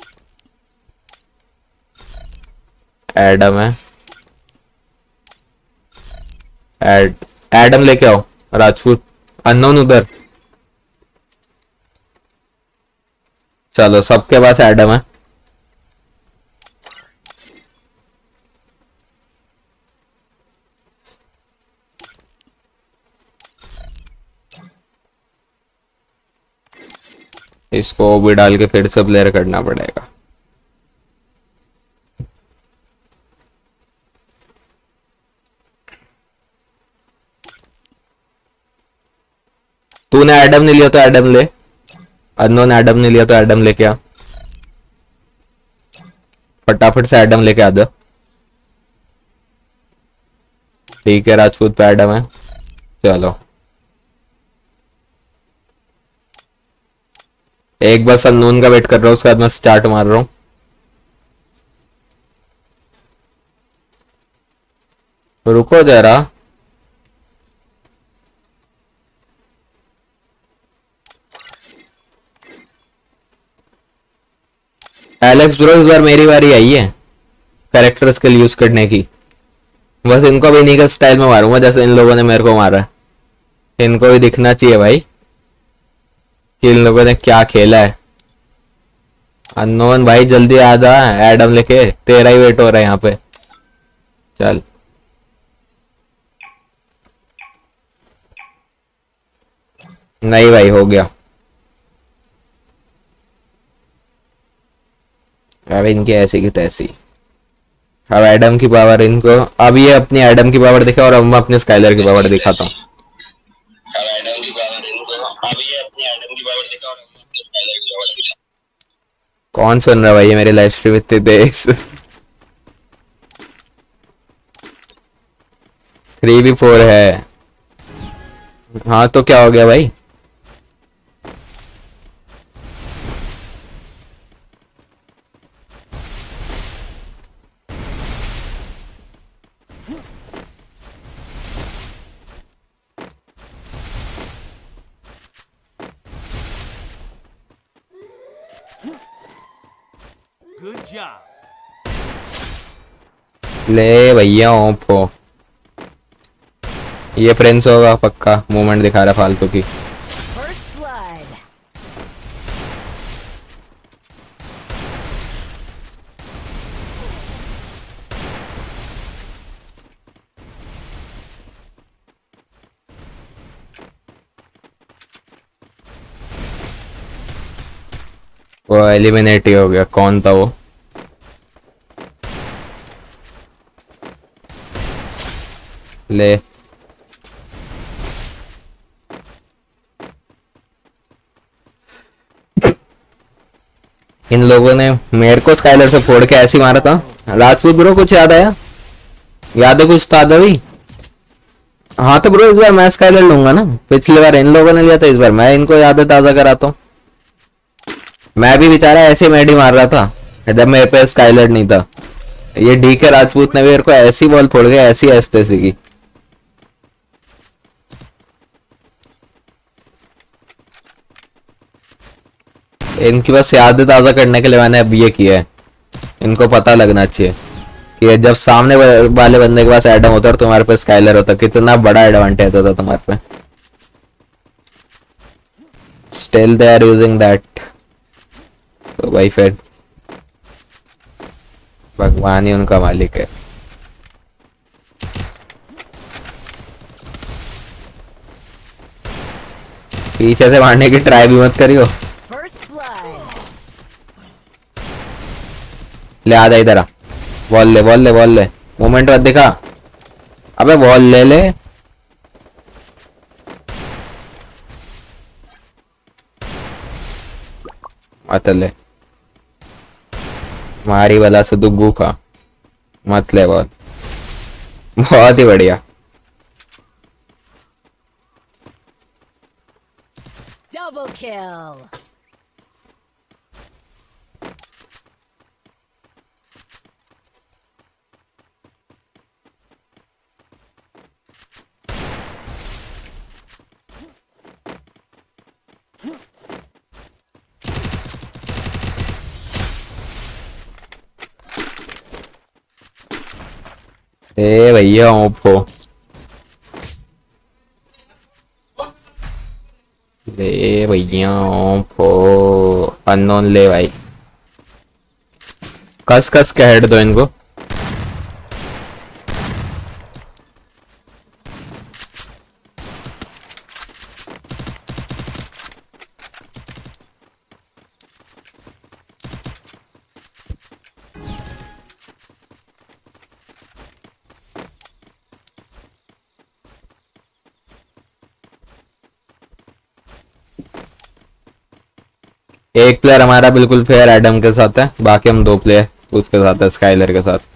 एडम है, एडम लेके आओ राजपूत। अननोन उधर, चलो सबके पास एडम है। इसको भी डाल के फिर से प्लेयर करना पड़ेगा। तूने एडम नहीं लिया तो एडम ले, अननोन एडम नहीं लिया तो एडम लेके आ, फटाफट से एडम लेके आ जा। ठीक है राजपूत पे एडम है, चलो एक बस अननोन का वेट कर रहा हूँ, उसके बाद मैं स्टार्ट मार रहा हूँ। रुको जरा, एलेक्स ब्रो इस बार मेरी बारी आई है कैरेक्टर स्किल यूज करने की। बस इनको भी इन्हीं के स्टाइल में मारूंगा जैसे इन लोगों ने मेरे को मारा है। इनको भी दिखना चाहिए भाई कि इन लोगों ने क्या खेला है। अननोन भाई जल्दी आ जा, एडम लेके तेरा ही वेट हो रहा है यहाँ पे। चल नहीं भाई हो गया। अब इनकी ऐसी की तैसी। अब एडम की पावर इनको, अब ये अपनी एडम की पावर दिखा और अब मैं अपने स्काइलर की पावर दिखाता हूँ। कौन सुन रहा है भाई ये मेरी लाइव स्ट्रीम इतनी तेज? 3v4 है। हाँ तो क्या हो गया भाई? Good job. ले भैया ओपो, ये फ्रेंड्स होगा पक्का, मूवमेंट दिखा रहा फालतू की। First blood. वो एलिमिनेट ही हो गया। कौन था वो? ले इन लोगों ने मेरे को स्काइलर से फोड़ के ऐसे ही मारा था। राजपूत ब्रो कुछ याद आया? याद है कुछ ताजा भी? हाँ तो ब्रो इस बार मैं स्काइलर लूंगा ना, पिछली बार इन लोगों ने लिया था, इस बार मैं इनको यादें ताजा कराता हूँ। मैं भी बेचारा ऐसे मेडी मार रहा था जब मेरे पे स्काइलर नहीं था। ये डी के राजपूत ने मेरे को ऐसी बॉल फोड़ गया, ऐसी ऐसी की। इनकी बस यादें ताजा करने के लिए मैंने अब ये किया है। इनको पता लगना चाहिए कि जब सामने वाले बंदे के पास एडम होता है और तुम्हारे पे स्काइलर होता, कितना बड़ा एडवांटेज होता तुम्हारे पे। Still they are using that. तो भाई फिर भगवान ही उनका मालिक है। पीछे से मारने की ट्राई भी मत करियो। First blood. ले आ जा इधर आ, बॉल ले बॉल ले बॉल ले, मोमेंट मत दिखा। अबे बॉल ले ले। मत ले, मारी वाला से दुग्गू का मत ले बॉल। बहुत ही बढ़िया। Double kill. ए भैया ओप्पो ले भैया ओप्पो अननोन ले भाई कस कस के हेड दो इनको एक प्लेयर हमारा बिल्कुल फेयर एडम के साथ है बाकी हम 2 प्लेयर उसके साथ है स्काइलर के साथ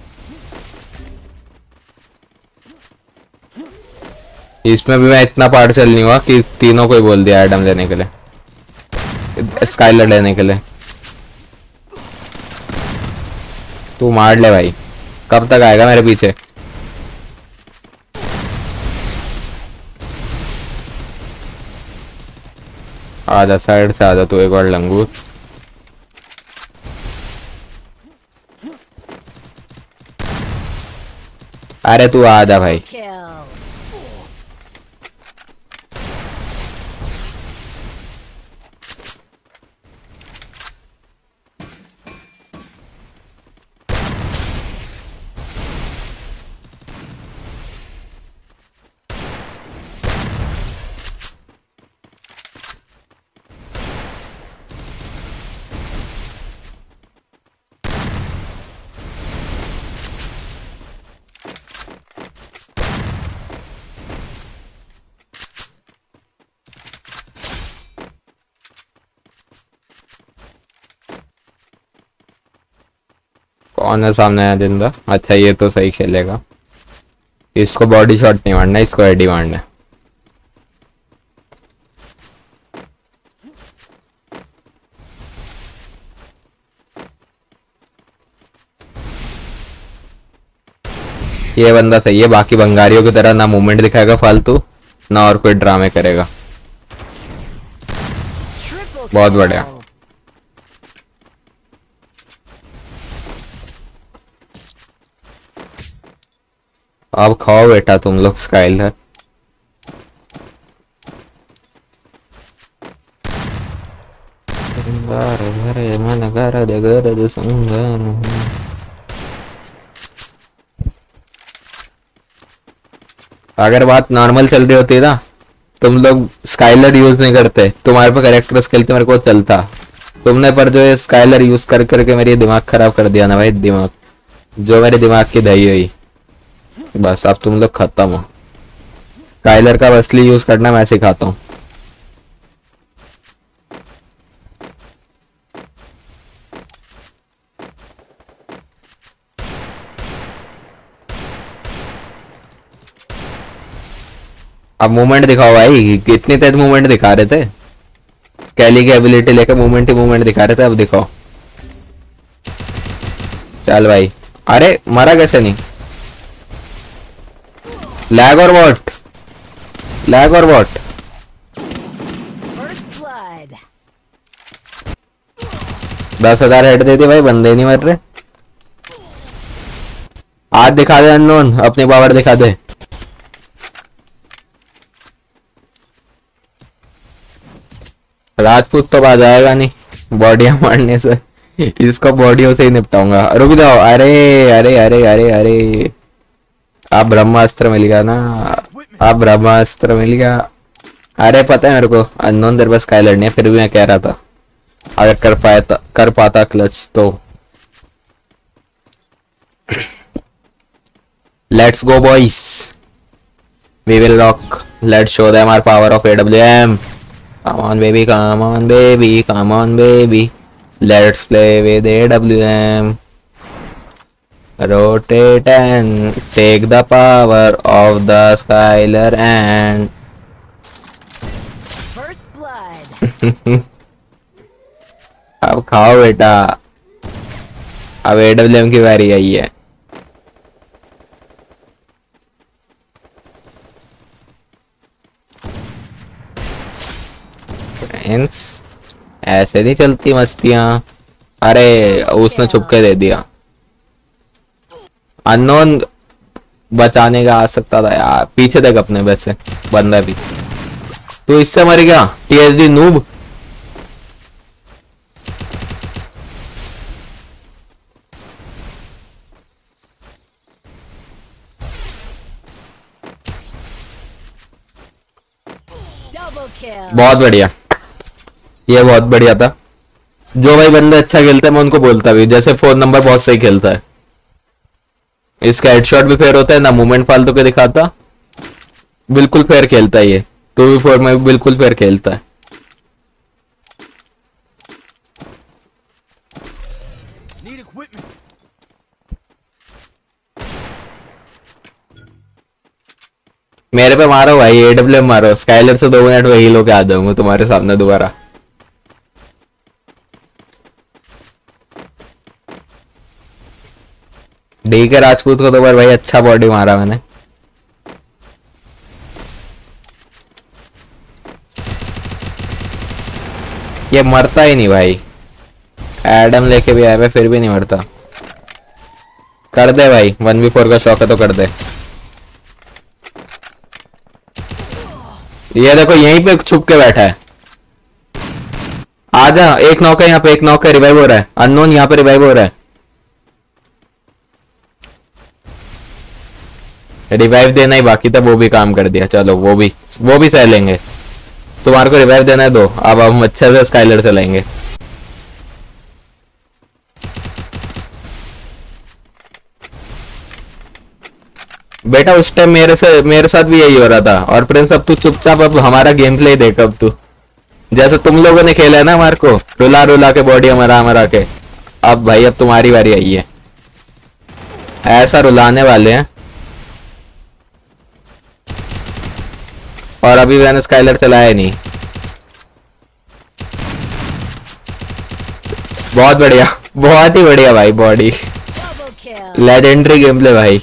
इसमें भी मैं इतना पार्शल नहीं हुआ कि तीनों को ही बोल दिया एडम लेने के लिए स्काइलर लेने के लिए तू मार ले भाई कब तक आएगा मेरे पीछे आजा साइड से आजा तू एक बार लंगूर अरे तू आजा भाई Kill. कौन है सामने है जिंदा अच्छा ये तो सही खेलेगा इसको बॉडी शॉट नहीं मारना इसको एडी मारना है ये बंदा सही है बाकी बंगारियों की तरह ना मूवमेंट दिखाएगा फालतू ना और कोई ड्रामे करेगा Triple बहुत बढ़िया kill. अब खाओ बेटा तुम लोग स्काइलर घरे मन घर दे घर दे संगर अगर बात नॉर्मल चल रही होती ना तुम लोग स्काइलर यूज नहीं करते तुम्हारे पे कैरेक्टर स्किल मेरे को चलता तुमने पर जो ये स्काइलर यूज कर करके मेरी दिमाग खराब कर दिया ना भाई दिमाग जो मेरे दिमाग की दही हुई बस अब तुम लोग खत्म हो स्काइलर का असली यूज करना मैं सिखाता हूँ अब मूवमेंट दिखाओ भाई कितनी तेज मूवमेंट दिखा रहे थे कैली की एबिलिटी लेकर मूवमेंट दिखा रहे थे अब दिखाओ चल भाई अरे मरा कैसे नहीं लैग और वॉट First blood. 10,000 हेड दे दे भाई बंदे नहीं मर रहे आज दिखा दे अननोन अपनी पावर दिखा दे राजपूत तो बाज आएगा नहीं बॉडियां मारने से इसको बॉडियों से ही निपटाऊंगा रुक जाओ अरे अरे अरे अरे अरे आप ब्रह्मास्त्र मिल गया ना आप ब्रह्मास्त्र मिल गया अरे पता है मेरे को अननोन देर बस स्काइलर नहीं है फिर भी मैं कह रहा था अगर कर पाता क्लच तो let's go boys we will rock let's show them our power of AWM come on baby come on baby come on baby let's play with AWM rotate and take the power of the Skyler and First blood. अब खाओ बेटा अब AWM की बारी आई है friends ऐसे नहीं चलती मस्तियां। अरे उसने छुपके दे दिया। अननोन बचाने का आ सकता था यार। पीछे देख अपने, वैसे बंदा है पीछे। तू इससे मर गया टीएसडी नूब। Double kill. बहुत बढ़िया, ये बहुत बढ़िया था। जो भाई बंदे अच्छा खेलते हैं मैं उनको बोलता भी, जैसे फोन नंबर बहुत सही खेलता है, इसका हेडशॉट भी फेयर होता है ना, मूवमेंट फालतू के दिखाता, बिल्कुल फेयर खेलता है ये। 2v4 में भी बिल्कुल फेयर खेलता है। Need equipment. मेरे पे मारो भाई, एडब्ल्यू मारो, स्काइलर से 2 मिनट में हील होके आ जाऊंगा तुम्हारे सामने दोबारा। डी के राजपूत को तो भाई अच्छा बॉडी मारा मैंने। ये मरता ही नहीं भाई, एडम लेके भी आया है फिर भी नहीं मरता। कर दे भाई, 1v4 का शौक है तो कर दे। ये देखो यहीं पे छुप के बैठा है। आजा, एक नॉक है यहाँ पे, एक नॉक है, रिवाइव हो रहा है। अननोन यहाँ पे रिवाइव हो रहा है। रिवाइव देना ही बाकी था, वो भी काम कर दिया। चलो वो भी सह लेंगे। तुम्हारे को रिवाइव देना है दो, अब हम अच्छे से स्काइलर चलाएंगे। बेटा उस टाइम मेरे साथ भी यही हो रहा था। और प्रिंस अब तू चुपचाप अब हमारा गेम प्ले देख। अब तू जैसे तुम लोगों ने खेला है ना हमारे को, रुला रुला के बॉडी मरा के, अब भाई अब तुम्हारी बारी आई है। ऐसा रुलाने वाले हैं। और अभी मैंने स्काइलर चलाया नहीं। बहुत बढ़िया, बहुत ही बढ़िया भाई body. Double kill. Legendary gameplay भाई।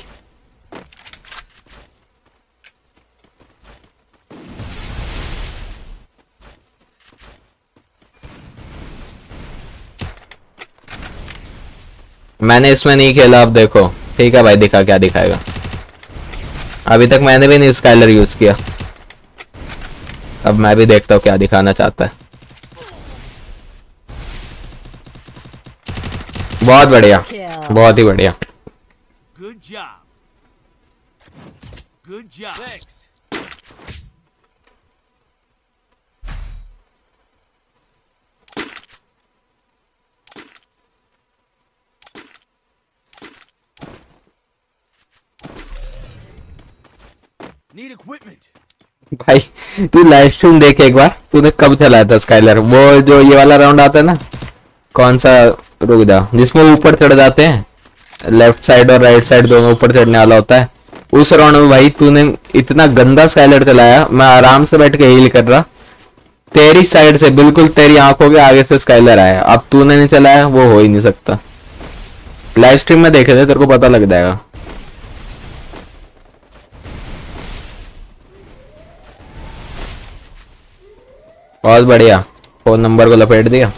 मैंने इसमें नहीं खेला, अब देखो। ठीक है भाई, दिखा क्या दिखाएगा। अभी तक मैंने भी नहीं स्काइलर यूज किया, अब मैं भी देखता हूँ क्या दिखाना चाहता है। बहुत बढ़िया, बहुत ही बढ़िया। Good job. Good job. Thanks. Need equipment. भाई तू लाइव स्ट्रीम देख एक बार, तूने कब चलाया था स्काइलर? वो जो ये वाला राउंड आता है ना, कौन सा, रुक जा, जिसमें ऊपर चढ़ जाते हैं, लेफ्ट साइड और राइट साइड दोनों ऊपर चढ़ने वाला होता है। उस राउंड में भाई तूने इतना गंदा स्काइलर चलाया, मैं आराम से बैठ के हील कर रहा, तेरी साइड से बिल्कुल तेरी आंखों के आगे से स्काइलर आया। अब तूने नहीं चलाया, वो हो ही नहीं सकता। लाइव स्ट्रीम में देखे थे, तेरे को पता लग जाएगा। बहुत बढ़िया, फोन नंबर को लपेट दिया।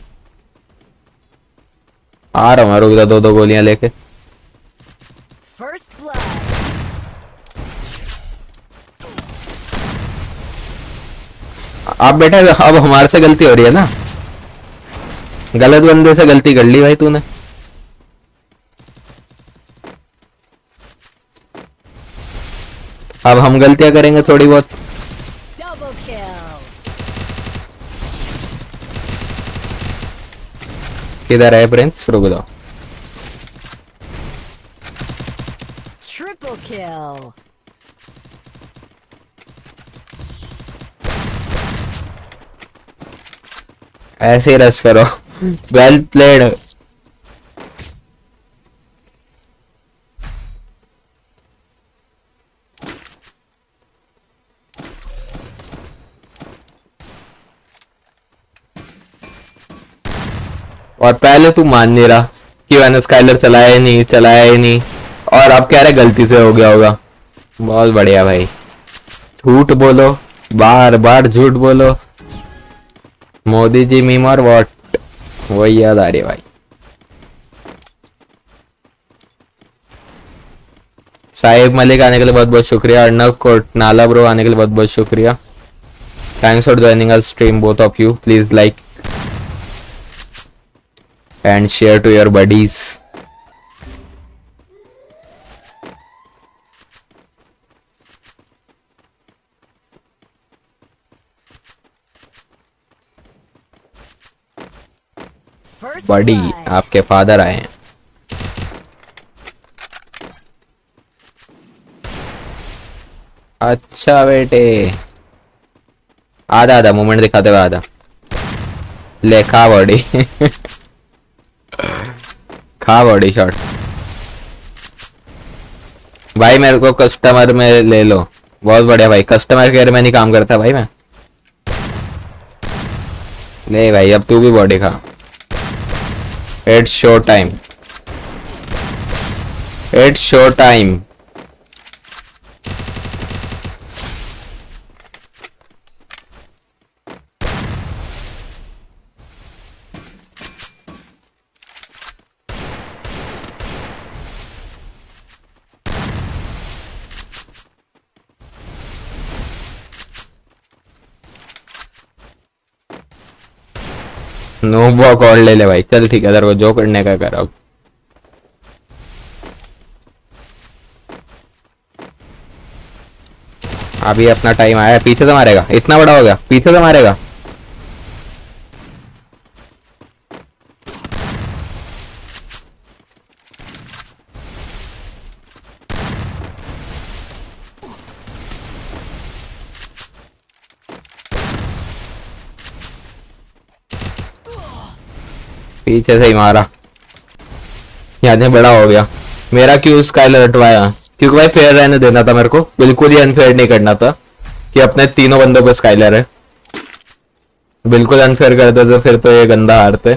आ रहा हूँ, रुक जा, 2 गोलियां लेके। First blood. अब बेटा अब हमारे से गलती हो रही है ना, गलत बंदे से गलती कर ली भाई तूने। अब हम गलतियां करेंगे थोड़ी बहुत। Double kill. किधर है प्रिंस? रुक जाओ। Triple kill. ऐसे ही रश करो। Well played. और पहले तू मान नहीं रहा कि मैंने स्काइलर चलाया ही नहीं, और अब कह रहे गलती से हो गया होगा। बहुत बढ़िया भाई, झूठ बोलो, बार बार झूठ बोलो, मोदी जी मीम और व्हाट, वही याद आ रही है भाई। साहिब मलिक आने के लिए बहुत बहुत शुक्रिया। अर्नब कोटनाला ब्रो आने के लिए बहुत बहुत शुक्रिया। Thanks for joining us stream both of you. Please like and share to your buddies. First buddy blood. आपके फादर आए हैं। अच्छा बेटे, आधा आधा मूवमेंट दिखाते हुए आधा ले खा बॉडी खा बॉडी शॉट भाई। मेरे को कस्टमर में ले लो, बहुत बढ़िया भाई। कस्टमर केयर में नहीं काम करता भाई मैं। ले भाई अब तू भी बॉडी खा। It's show time, it's show time. No बॉक और ले ले भाई। चल ठीक है, तेरे को जो करने का कर। अब अभी अपना टाइम आया। पीछे से मारेगा, इतना बड़ा हो गया, पीछे से मारेगा। पीछे से ही मारा, यहाँ से बड़ा हो गया। मेरा क्यों स्काइलर हटवाया? क्योंकि भाई फेयर रहने देना था मेरे को, बिल्कुल ही अनफेयर नहीं करना था कि अपने तीनों बंदों पे स्काइलर है। बिल्कुल अनफेयर करते तो फिर तो ये गंदा हारते।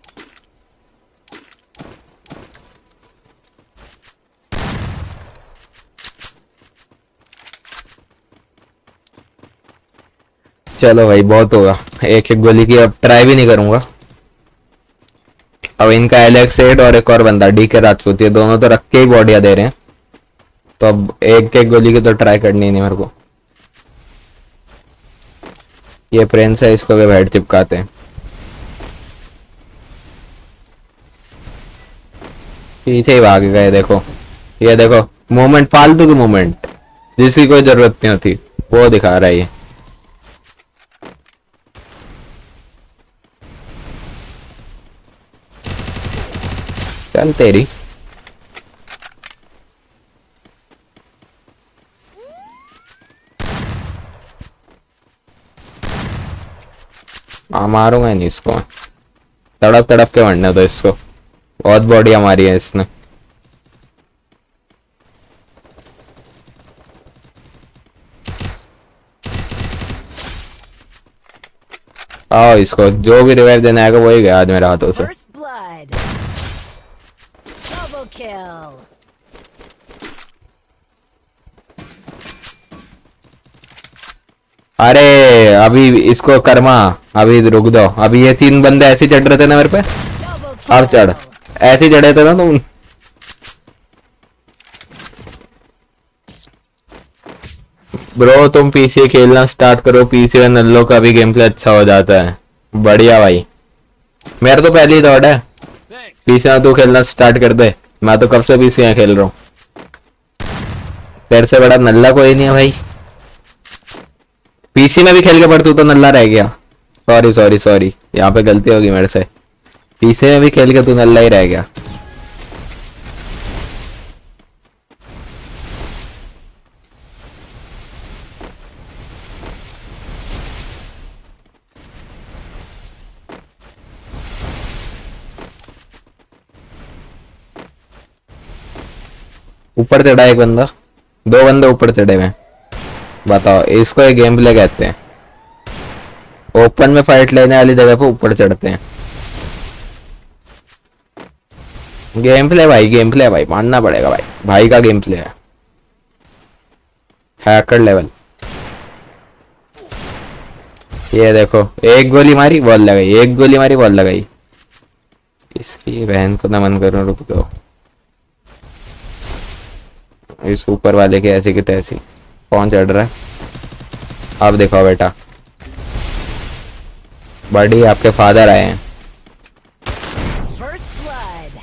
चलो भाई बहुत होगा, एक एक गोली की अब ट्राई भी नहीं करूंगा। अब इनका एलेक्स एड और एक और बंदा डी के राजपूत, ये दोनों तो रख के ही बॉडियां दे रहे हैं, तो अब एक एक गोली की तो ट्राई करनी नहीं मेरे को। ये प्रिंस है, इसको भी हेड चिपकाते हैं। पीछे ही भाग गए। देखो ये देखो मूवमेंट, फालतू की मूवमेंट जिसकी कोई जरूरत नहीं होती वो दिखा रहा है ये। चल तेरी। मारूंगा नहीं इसको, तड़प तड़प के मरने दो इसको। बहुत बॉडी हमारी है इसने। आओ इसको जो भी रिवाइव देने आएगा वही गया आज मेरे हाथों से। First blood. Double kill. अरे अभी इसको कर्मा, अभी रुक दो। अभी ये तीन बंदे ऐसे चढ़ रहे थे ना मेरे पे, Double और चढ़ kill. ऐसे चढ़े थे ना तुम। ब्रो तुम पीसी खेलना स्टार्ट करो, पीसी में नल्लो का भी गेम प्ले अच्छा हो जाता है। बढ़िया भाई, मेरा तो पहली दौड़ है। Thanks. पीसी में तू खेलना स्टार्ट कर दे, मैं तो कब से पीसी में खेल रहा हूँ। तेरे से बड़ा नल्ला कोई नहीं है भाई। पीसी में भी खेल के पर तू तो नल्ला रह गया। सॉरी सॉरी सॉरी, यहाँ पे गलती होगी मेरे से। पीसी में भी खेल के तू नल्ला ही रह गया। ऊपर चढ़ा एक बंदा, दो बंदे ऊपर चढ़े हुए। बताओ इसको एक गेम प्ले कहते हैं। ओपन में फाइट लेने वाली जगह पे ऊपर चढ़ते हैं। गेम प्ले भाई, गेम प्ले भाई, मानना पड़ेगा भाई, भाई का गेम प्ले है। Hacker level. ये देखो, एक गोली मारी बॉल लगाई, एक गोली मारी बॉल लगाई। इसकी बहन को नमन करो, रुक दो। इस ऊपर वाले के ऐसी की तैसी। कौन चढ़ रहा है? अब देखो बेटा, बड़ी आपके फादर आए हैं। First blood.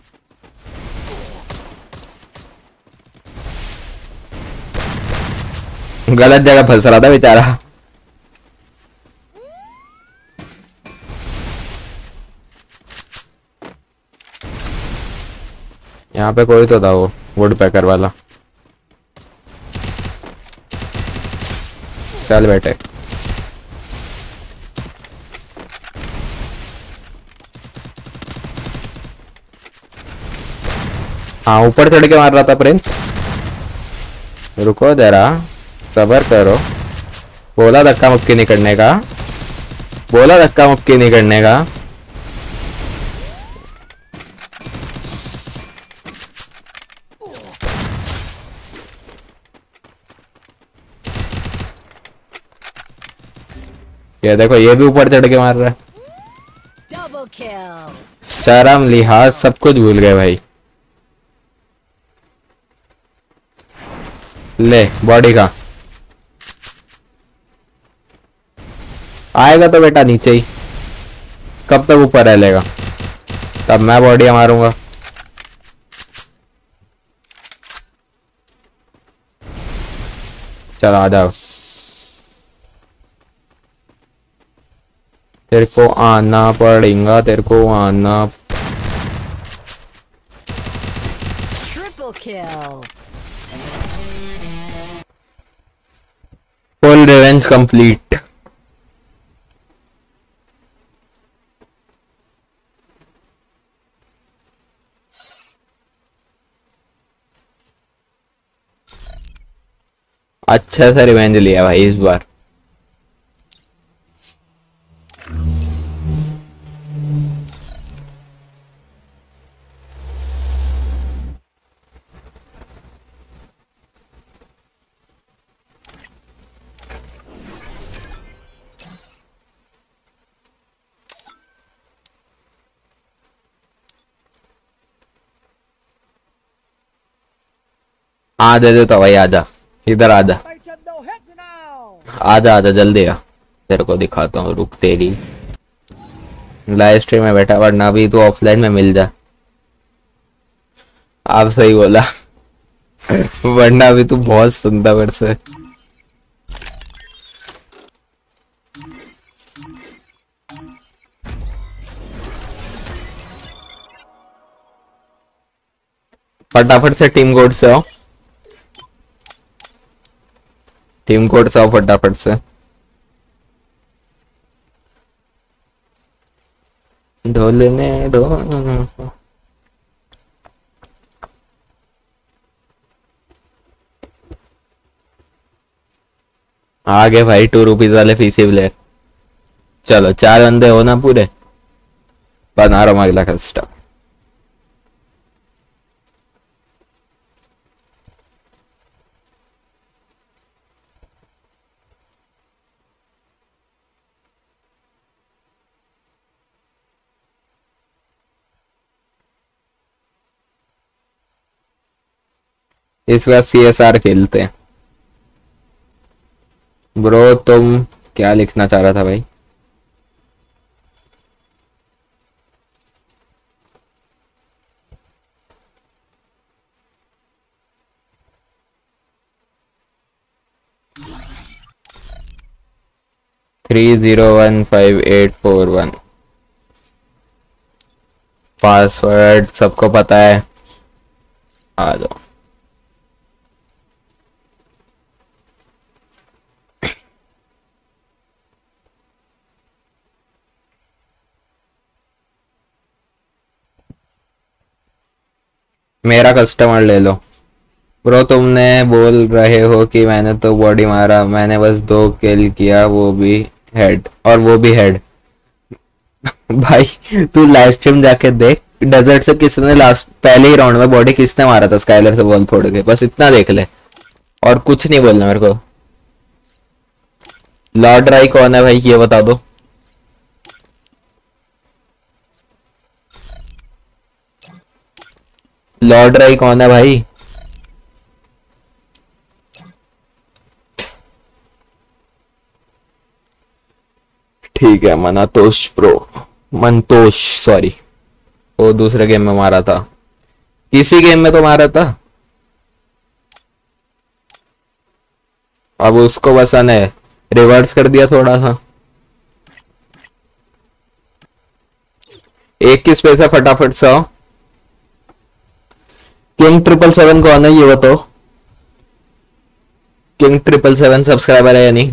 गलत जगह फंस रहा था बेचारा। यहाँ पे कोई तो था, वो वुड पैकर वाला। चल बेटे, हाँ ऊपर चढ़ के मार रहा था प्रिंस। रुको जरा, सबर करो। बोला धक्का मुक्की नहीं करने का, बोला धक्का मुक्की नहीं करने का। ये देखो, ये भी ऊपर चढ़ के मार रहा है। Double kill. शर्म लिहाज सब कुछ भूल गए भाई। ले बॉडी का आएगा तो बेटा नीचे ही, कब तक ऊपर रह लेगा? तब मैं बॉडी मारूंगा। चल आ जाओ, तेरे को आना पड़ेगा, तेरे को आना। Triple kill. Full revenge complete. अच्छा सा रिवेंज लिया भाई इस बार। आ दे दे तो भाई, आजा इधर आजा, Station no hits now. आजा आजा जल्दी आ, तेरे को दिखाता हूँ। रुक, तेरी लाइव स्ट्रीम में बैठा, वरना भी तू ऑफलाइन में मिल जा। आप सही बोला। वरना भी तू बहुत सुंदर मेरे से। फटाफट से टीम कोड से आओ, टीम कोड से आओ फटाफट से। ढोलने दो। आगे भाई 2 रुपीज वाले पीसी प्लेयर। चलो 4 बंदे हो ना पूरे, बना रहा हूँ अगला कस्टम। इस बार CSR खेलते हैं। ब्रो तुम क्या लिखना चाह रहा था भाई? थ्री 0158841 पासवर्ड सबको पता है। आ जाओ। मेरा कस्टमर ले लो। ब्रो तुमने बोल रहे हो कि मैंने तो बॉडी मारा, मैंने बस 2 किल किया, वो भी हेड, और वो भी हेड। भाई तू लाइव स्ट्रीम जाके देख, डेजर्ट से किसने लास्ट पहले ही राउंड में बॉडी किसने मारा था स्काइलर से बॉल फोड़ के, बस इतना देख ले और कुछ नहीं बोलना मेरे को। लॉर्ड राई कौन है भाई, ये बता दो। लॉर्ड राई कौन है भाई? ठीक है, मनतोष प्रो, मनतोष सॉरी, वो दूसरे गेम में मारा था, किसी गेम में तो मारा था। अब उसको बस ने रिवर्स कर दिया थोड़ा सा। एक किस पे से फटाफट से आओ। किंग 777 कौन है ये बताओ। किंग 777 सब्सक्राइबर है या नहीं?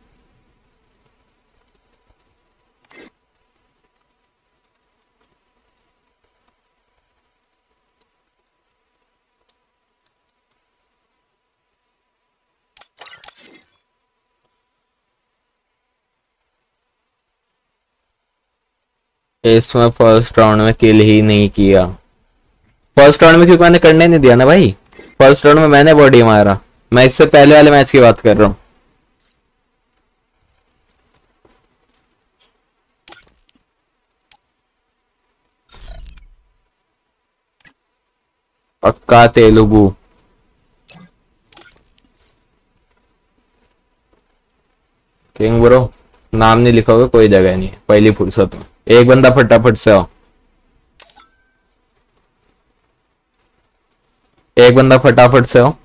इसमें फर्स्ट राउंड में किल ही नहीं किया। फर्स्ट राउंड में क्योंकि मैंने करने नहीं दिया ना भाई। फर्स्ट राउंड में मैंने बॉडी मारा। मैं इससे पहले वाले मैच की बात कर रहा हूँ। पक्का तेलुगु। किंग ब्रो नाम नहीं लिखा होगा, कोई जगह नहीं है, पहली फुर्सत में। एक बंदा फटाफट से आओ। एक बंदा फटाफट से आओ।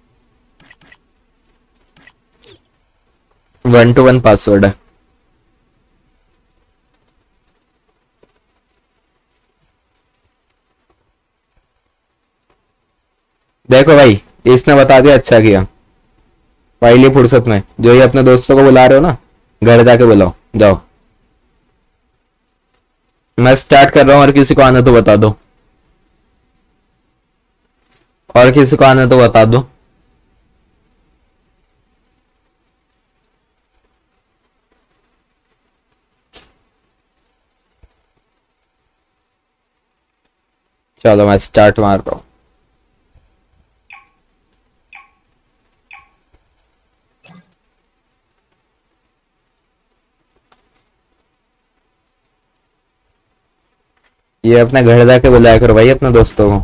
1-to-1 पासवर्ड है। देखो भाई, इसने बता दिया, अच्छा किया। पहली फुर्सत में जो ये अपने दोस्तों को बुला रहे हो ना, घर जाके बुलाओ, जाओ। मैं स्टार्ट कर रहा हूँ, और किसी को आना तो बता दो, और किसी को आना तो बता दो। चलो मैं स्टार्ट मार रहा हूँ। ये अपने घर जाके बुलाया करो भाई अपने दोस्तों को।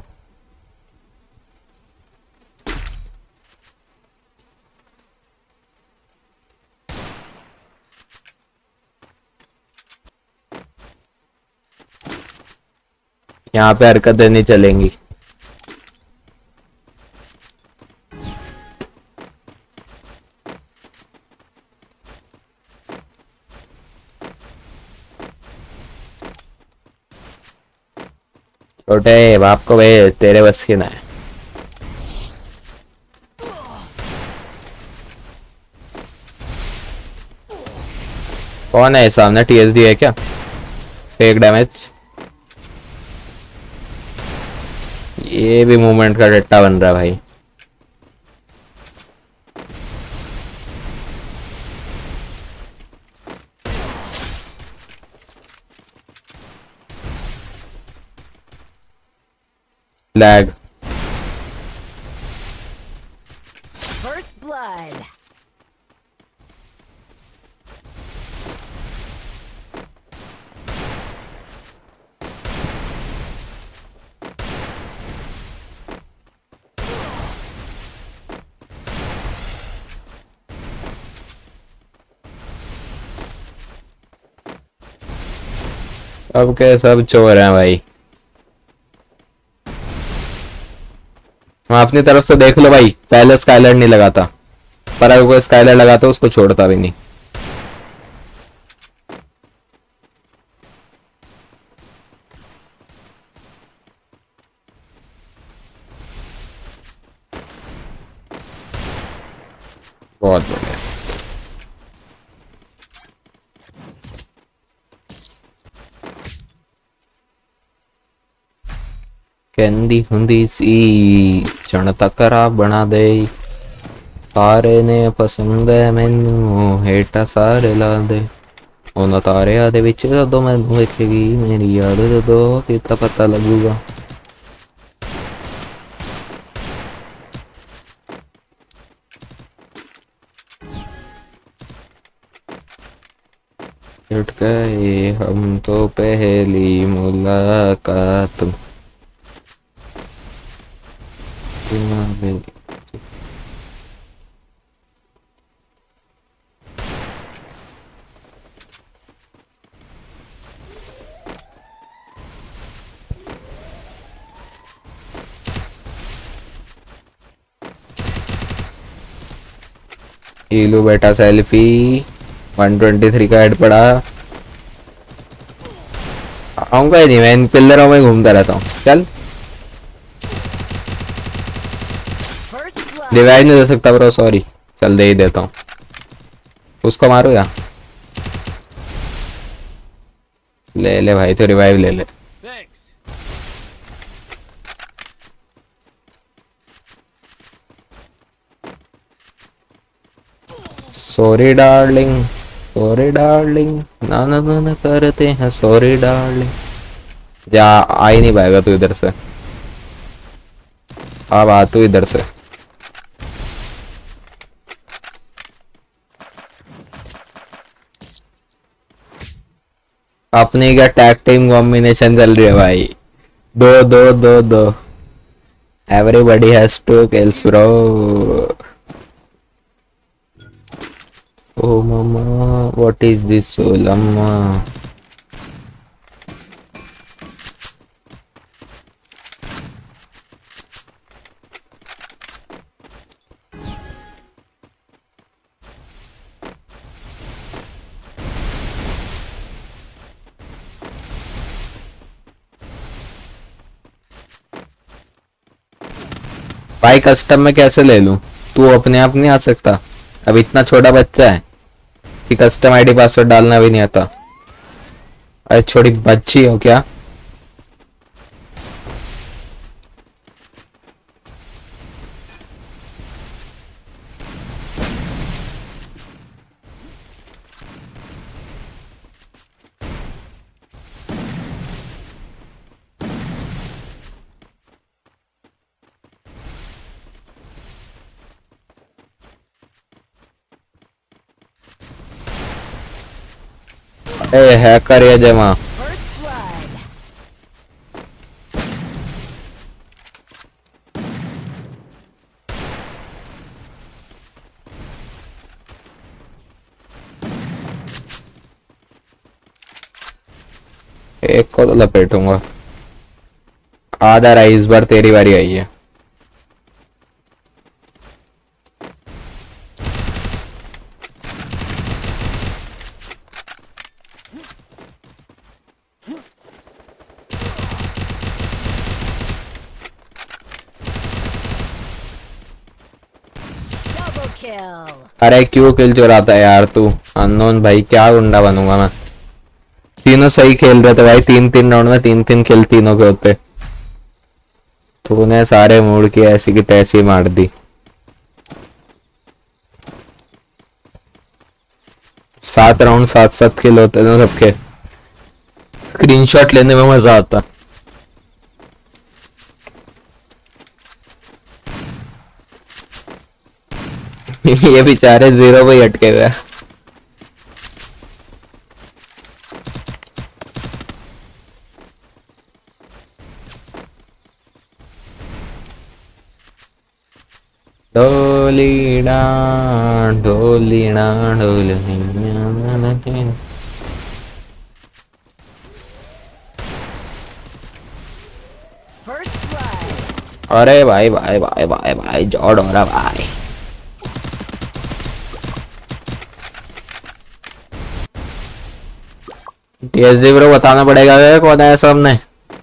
यहाँ पे हरकतें नहीं चलेंगी। छोटे बाप को भाई, तेरे बस की ना है। कौन है सामने? TSD है क्या? Fake damage. ये भी मूवमेंट का डट्टा बन रहा है भाई। लैग। First blood. अब के सब चोर हैं भाई। अपनी तरफ से देख लो भाई, पहले स्काइलर नहीं लगाता, पर अगर कोई स्काइलर लगाता उसको छोड़ता भी नहीं। बहुत बढ़िया। कहंदी हुंदी सी चण तकरा बना दे, तारे ने पसंद है मैनू हेठा सारे ला दे। उन्होंने तारे आदे विच जदों मैनू देखेगी मेरी याद जदों किता पता लगूगा। गए हम तो पहली मुलाकात में। लो बेटा सेल्फी 123 का हेड पड़ा। आऊंगा ही नहीं, मैं इन पिल्लरों में घूमता रहता हूँ। चल First blood. रिवाइव नहीं दे सकता ब्रो, सॉरी। चल दे ही देता हूँ। उसको मारो या ले ले भाई, तो रिवाइव ले ले। Thanks. Sorry darling, sorry darling, ना ना ना ना करते हैं सॉरी डार्लिंग। जा, आ ही नहीं पाएगा तू इधर से। अब आ तू इधर से। अपनी क्या टैग टीम कॉम्बिनेशन चल रही है भाई। दो दो दो दो, everybody has two kills bro. Oh mama, what is this so lama? भाई कस्टम में कैसे ले लूं? तू अपने आप नहीं आ सकता? अब इतना छोटा बच्चा है कि कस्टम आईडी पासवर्ड डालना भी नहीं आता। अरे छोटी बच्ची हो क्या? ए हैकर ये जमा। First blood. एक को तो लपेटूंगा। आधा रहा, इस बार तेरी बारी आई है। Double kill. अरे क्यों किल चुराता है यार तू? अननोन भाई, क्या गुंडा बनूंगा मैं? तीनों सही खेल रहे थे भाई, 3-3 राउंड में 3-3 किल तीनों के होते। तूने सारे मूड की ऐसी की तैसी मार दी। 7 राउंड 7-7 किल होते थे सबके। स्क्रीनशॉट लेने में मजा आता। ये बेचारे 0 पे ही अटके हुए हैं। ढोलीना ढोलीना ढोलीना। First blood. अरे भाई भाई भाई भाई भाई जॉड हो रहा भाई। टीएसडी ब्रो बताना पड़ेगा कौन है सामने।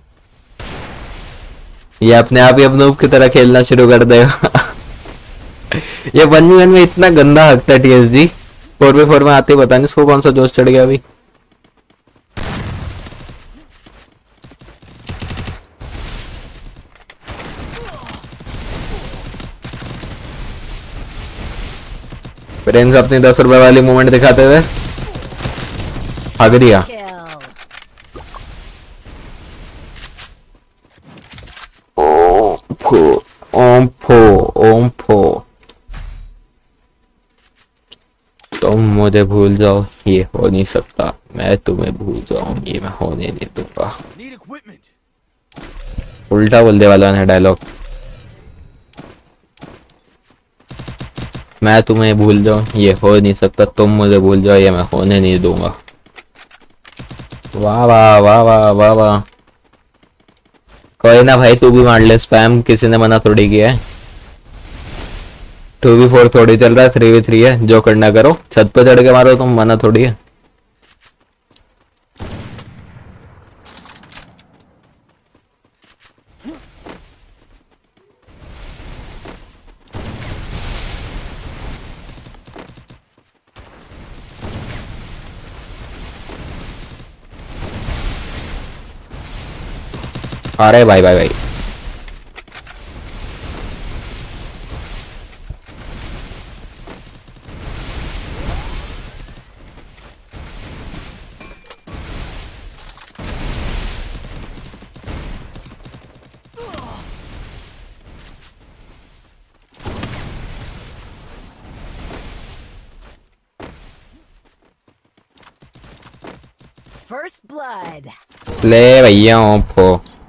ये अपने आप ही अपनूप की तरह खेलना शुरू कर देगा। ये 1v1 में इतना गंदा हकता है टीएसडी। 4v4 में आते ही पता नहीं इसको कौन सा जोश चढ़ गया अभी। प्रिंस अपनी 10 रुपए वाली मूवमेंट दिखाते हुए भाग दिया। Kill. ओम्फो ओम्फो, तुम मुझे भूल जाओ, ये हो नहीं सकता। मैं तुम्हें भूल जाऊं ये मैं होने नहीं दूंगा। Need equipment. उल्टा बोल दे वाला ने डायलॉग। मैं तुम्हें भूल जाऊं ये हो नहीं सकता, तुम मुझे भूल जाओ ये मैं होने नहीं दूंगा। वाह वाह वाह वाह वाह वाह। कोई ना भाई तू भी मार ले स्पैम, किसी ने मना थोड़ी किया है। 2v4 थोड़ी चल रहा है, 3v3 है, जो करना करो। छत पे चढ़ के मारो तुम, मना थोड़ी है। अरे भाई भाई भाई First blood. ले भैया ओपो।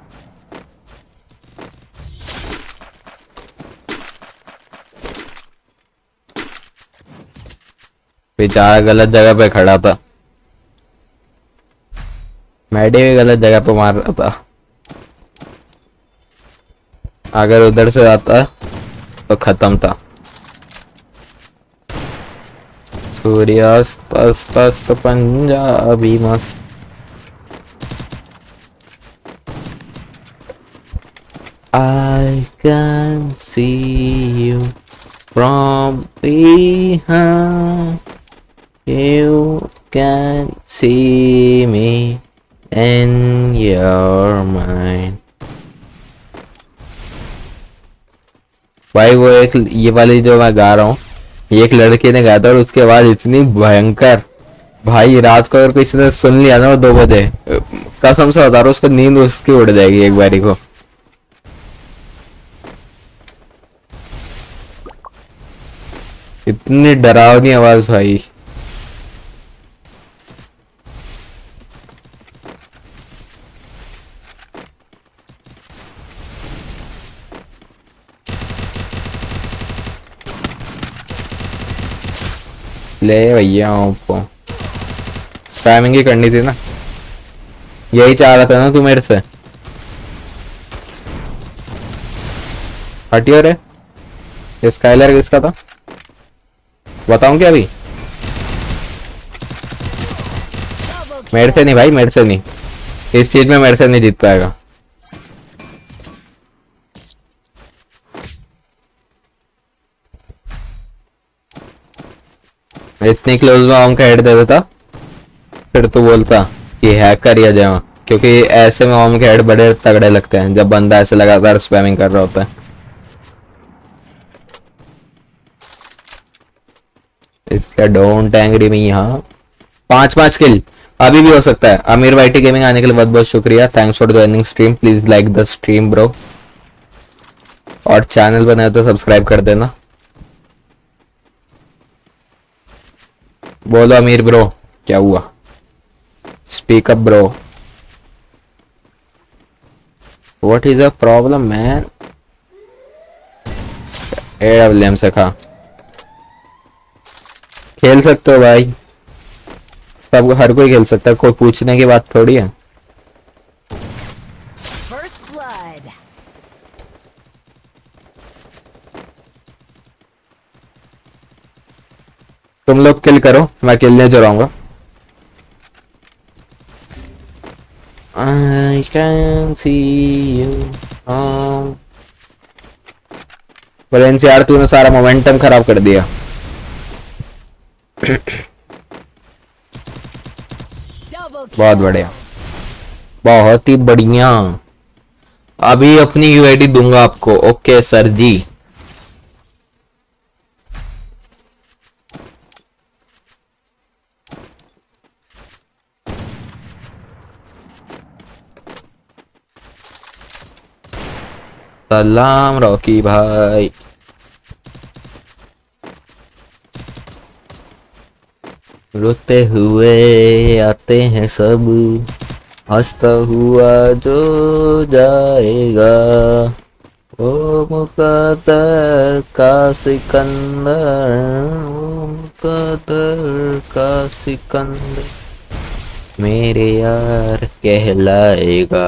बेचारा गलत जगह पे खड़ा था, मैडी भी गलत जगह पे मार रहा था। अगर उधर से आता तो खत्म था। सूर्यास्त अस्त अस्त पंजाबी मस्त। I can see you from behind. You can see me in your mind. भाई वो एक ये वाली जो मैं गा रहा हूँ ये एक लड़के ने गाया था और उसके बाद इतनी भयंकर, भाई रात को अगर किसी ने सुन लिया ना 2 बजे, कसम से बता रहा हूँ उसको नींद उसकी उड़ जाएगी एक बारी को। इतनी डरावनी आवाज भाई। ले भैया आपको स्पैमिंग ही करनी थी ना, यही चाह रहा था ना तू मेरे से। हटियो रे, ये स्काइलर किसका था बताऊं क्या अभी? मेरे से नहीं भाई, मेरे से नहीं, इस चीज में मेरे से नहीं जीत पाएगा। इतनी क्लोज में ओम का हेड दे देता फिर तो बोलता कि हैकर या जावा, क्योंकि ऐसे में ओम के हेड बड़े तगड़े लगते हैं जब बंदा ऐसे लगातार स्पैमिंग कर रहा होता है। इसका डोंट एंग्री मी। यहाँ 5 किल अभी भी हो सकता है। अमीर वाईटी गेमिंग आने के लिए बहुत बहुत शुक्रिया, thanks for joining stream. Please like the stream bro, और चैनल बनाए तो सब्सक्राइब कर देना। बोलो अमीर ब्रो क्या हुआ, speak up bro, what is the problem man. AWM से खा खेल सकते हो भाई, सब हर कोई खेल सकता है, कोई पूछने की बात थोड़ी है। First blood. तुम लोग किल करो, मैं किलने जो रहूंगा। I can see you from... Prince यार तूने सारा मोमेंटम खराब कर दिया। Double kill. बहुत बढ़िया, बहुत ही बढ़िया। अभी अपनी यूआईडी दूंगा आपको। Okay sir ji. सलाम रॉकी भाई। रोते हुए आते हैं सब, हंसता हुआ जो जाएगा, ओ मुकद्दर का सिकंदर, ओ मुकद्दर का सिकंदर मेरे यार कहलाएगा।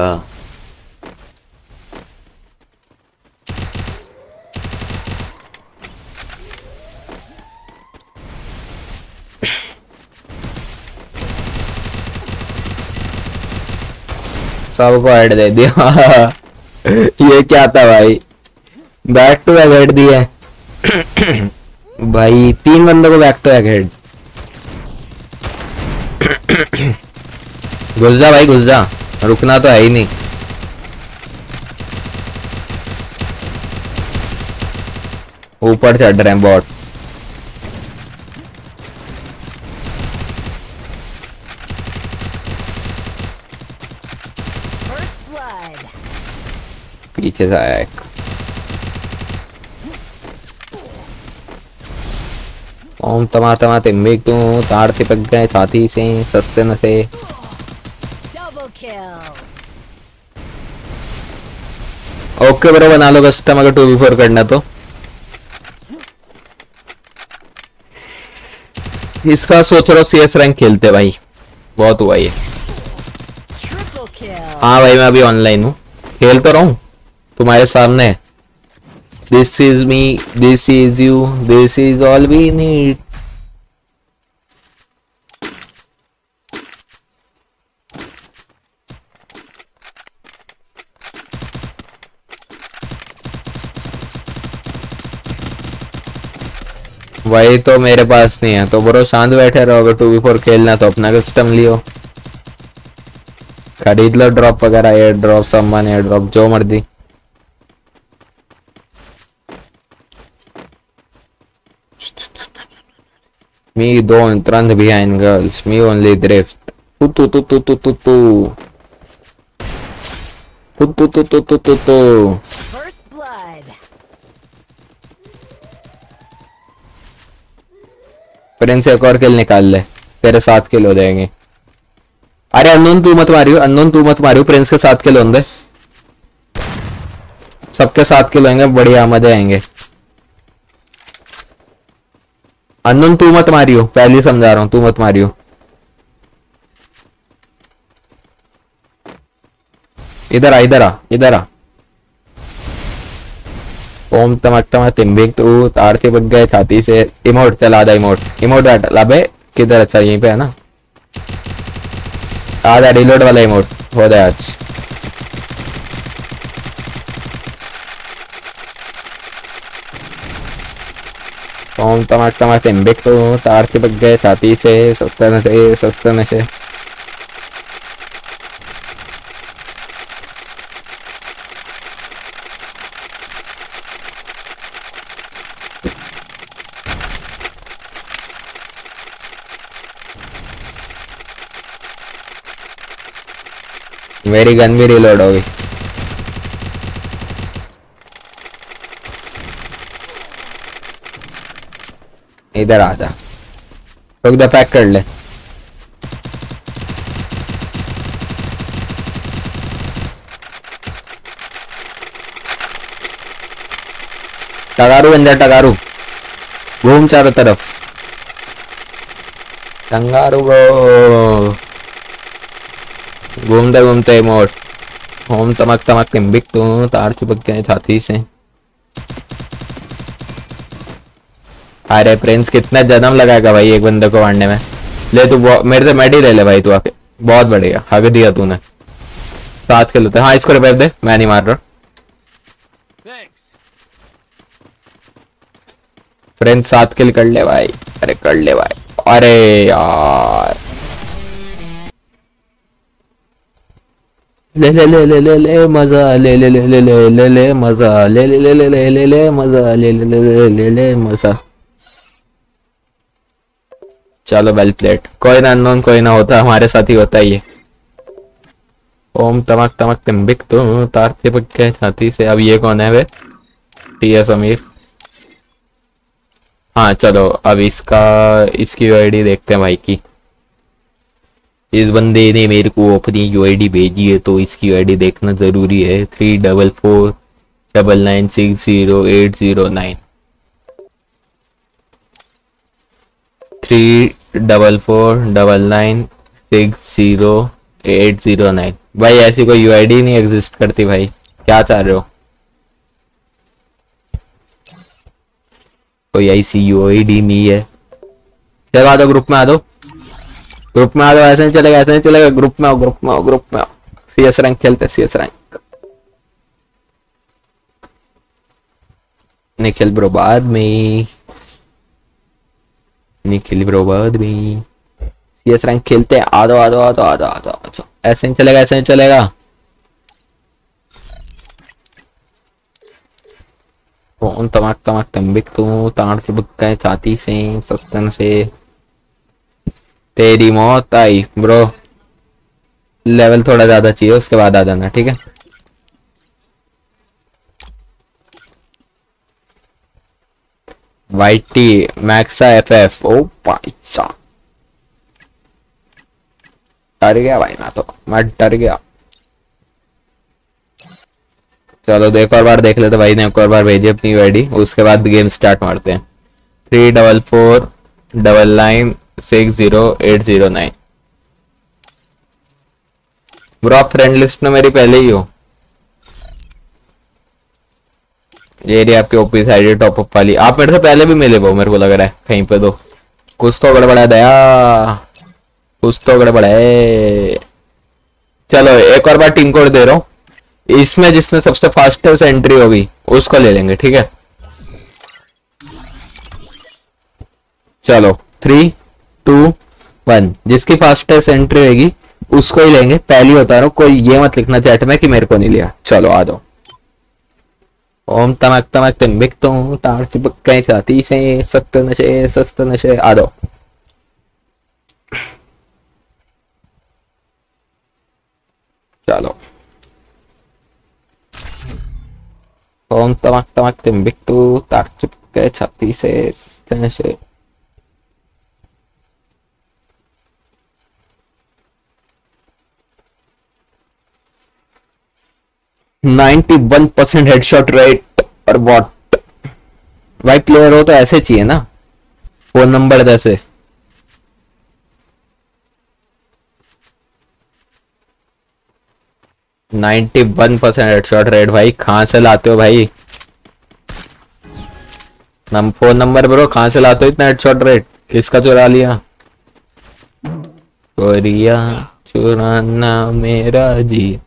सबको हेड दे दिया। ये क्या था भाई, बैक टू बैक हेड दिया भाई, 3 बंदों को बैक टू बैक हेड। घुस जा भाई घुस जा, रुकना तो है ही नहीं। ऊपर चढ़ रहे हैं बॉट। First blood. पीछे से आया एक। ओम तमा तमा तिम्बिक तू तार चिपक गए छाती से सस्ते न से। Double kill. ओके ब्रो, बना लो कस्टम अगर 2v4 करना तो। इसका सोच रहा CS रैंक खेलते भाई, बहुत हुआ ये। Triple kill. हाँ भाई मैं अभी ऑनलाइन हूँ, खेल तो रहा हूँ तुम्हारे सामने। This is me, this is you, this is all we need. वही तो मेरे पास नहीं है, तो ब्रो शांत बैठे रहो। अगर 2v4 खेलना तो अपना कस्टम लियो, खरीद लो ड्रॉप वगैरह, एयर ड्रॉप, सम्मान एयर ड्रॉप, जो मर्जी। Me don't run behind girls, me only drift. Tu tu tu tu tu tu tu. Tu tu tu tu tu tu tu. First blood. Prince एक और किल निकाल ले, तेरे 7 किल हो जाएंगे। अरे अननोन तू मत मारियो, अननोन तू मत मारियो, प्रिंस के 7 किल होंगे, सबके 7 किल होंगे, बढ़िया मजे आएंगे। अननोन तू मत मारियो, पहले समझा रहा हूं, तू मत मारियो। इधर आ इधर आ इधर आ। ओम तमक तमक तिम्बिक तू तार के बग गए छाती से। इमोट चला दा, इमोट इमोट हटा बे, किधर? अच्छा यहीं पे है ना, आधा रिलोड वाला इमोट हो जाए आज। ओम तमक तमक तिम्बिक तू तार के बग गए छाती से, सस्ता नशे सस्ता नशे। मेरी गन भी रिलोड हो गई। इधर आ जा, रुक दे, पैक कर ले। टगारू बन जा, टगारू घूम चारों तरफ, टंगारू गो घूमते घूमते मोट। होम तमक तमक तिम्बिक तू तार चिपक गए छाती से। अरे प्रिंस कितना जन्म लगाएगा भाई एक बंदे को मारने में। ले तू मेरे से मेडी ले ले भाई, तू आके बहुत बढ़िया हक दिया तूने। 7 किल होते। हाँ इसको रिवाइव दे, मैं नहीं मार रहा। Thanks. प्रिंस 7 किल कर ले भाई, अरे कर ले भाई। अरे यार ले ले ले ले ले ले मजा ले ले ले ले ले ले ले मजा ले ले ले ले ले ले ले मजा ले ले ले ले ले ले मजा। चलो वेल प्लेट। कोई ना अननोन कोई ना होता, हमारे साथ ही होता है ये। ओम तमक तमक तिम्बिक तो तार चिपक गए छाती से। अब ये कौन है वे? टीएस अमीर। हाँ चलो अब इसकी यूआईडी देखते हैं भाई की। इस बंदे ने मेरे को अपनी यूआईडी भेजी है तो इसकी यूआईडी देखना जरूरी है। 34499608009 34499608009। भाई ऐसी कोई यूआईडी नहीं एग्जिस्ट करती भाई, क्या चाह रहे हो? कोई ऐसी यूआईडी नहीं है। चलो आ दो ग्रुप में, आ दो ग्रुप में, आ दो। ऐसे नहीं चलेगा, ऐसे नहीं चलेगा। ग्रुप में आओ, ग्रुप में आओ, ग्रुप में आओ। सीएस रैंक खेलते, सीएस रैंक। निखिल ब्रो बाद में, निखिल ब्रो बाद में सीएस रैंक खेलते हैं। आ दो आ दो आ दो आ दो आ दो आ दो। ऐसे नहीं चलेगा, ऐसे नहीं चलेगा। कौन तमाक तमाक तंबिक तू ताड़ के बुक गए छाती से सस्तन से तेरी मौत आई। ब्रो लेवल थोड़ा ज्यादा चाहिए, उसके बाद आ जाना, ठीक है? वाइटी मैक्सा एफएफ। ओ भाई साहब डर गया भाई, मैं डर गया। चलो एक और बार देख लेते भाई ने, एक और बार भेजी अपनी यूआईडी, उसके बाद गेम स्टार्ट मारते हैं। 34499608009। ब्रो आप फ्रेंड लिस्ट में मेरी पहले ही हो। ये रही आपकी ओपी साइड टॉप अप वाली। आप मेरे से पहले भी मिले वो, मेरे को लग रहा है कहीं पे। तो कुछ तो गड़बड़ा दया, कुछ तो गड़बड़ा है। चलो एक और बार टीम कोड दे रहा हूँ, इसमें जिसने सबसे फास्टेस्ट एंट्री होगी उसको ले लेंगे, ठीक है? चलो 3 2 1, जिसकी फास्टेस्ट एंट्री होगी उसको ही लेंगे। पहली बता रहा हूँ, कोई ये मत लिखना चैट में कि मेरे को नहीं लिया। चलो आ दो। ओम तमक तमक तिम्बिक तो तार चिपक गए छाती से सख्त नशे सस्त नशे। आ दो। चलो ओम तमक तमक तिम्बिक तो तार चिपक गए छाती से सस्त नशे। %91 हेडशॉट रेट और वॉट। भाई प्लेयर हो तो ऐसे चाहिए ना, फोन नंबर जैसे। %91 हेडशॉट रेट। भाई कहां से लाते हो भाई? फोन नंबर ब्रो कहां से लाते हो इतना हेडशॉट रेट? किसका चुरा लिया? कोरिया चुराना मेरा जी।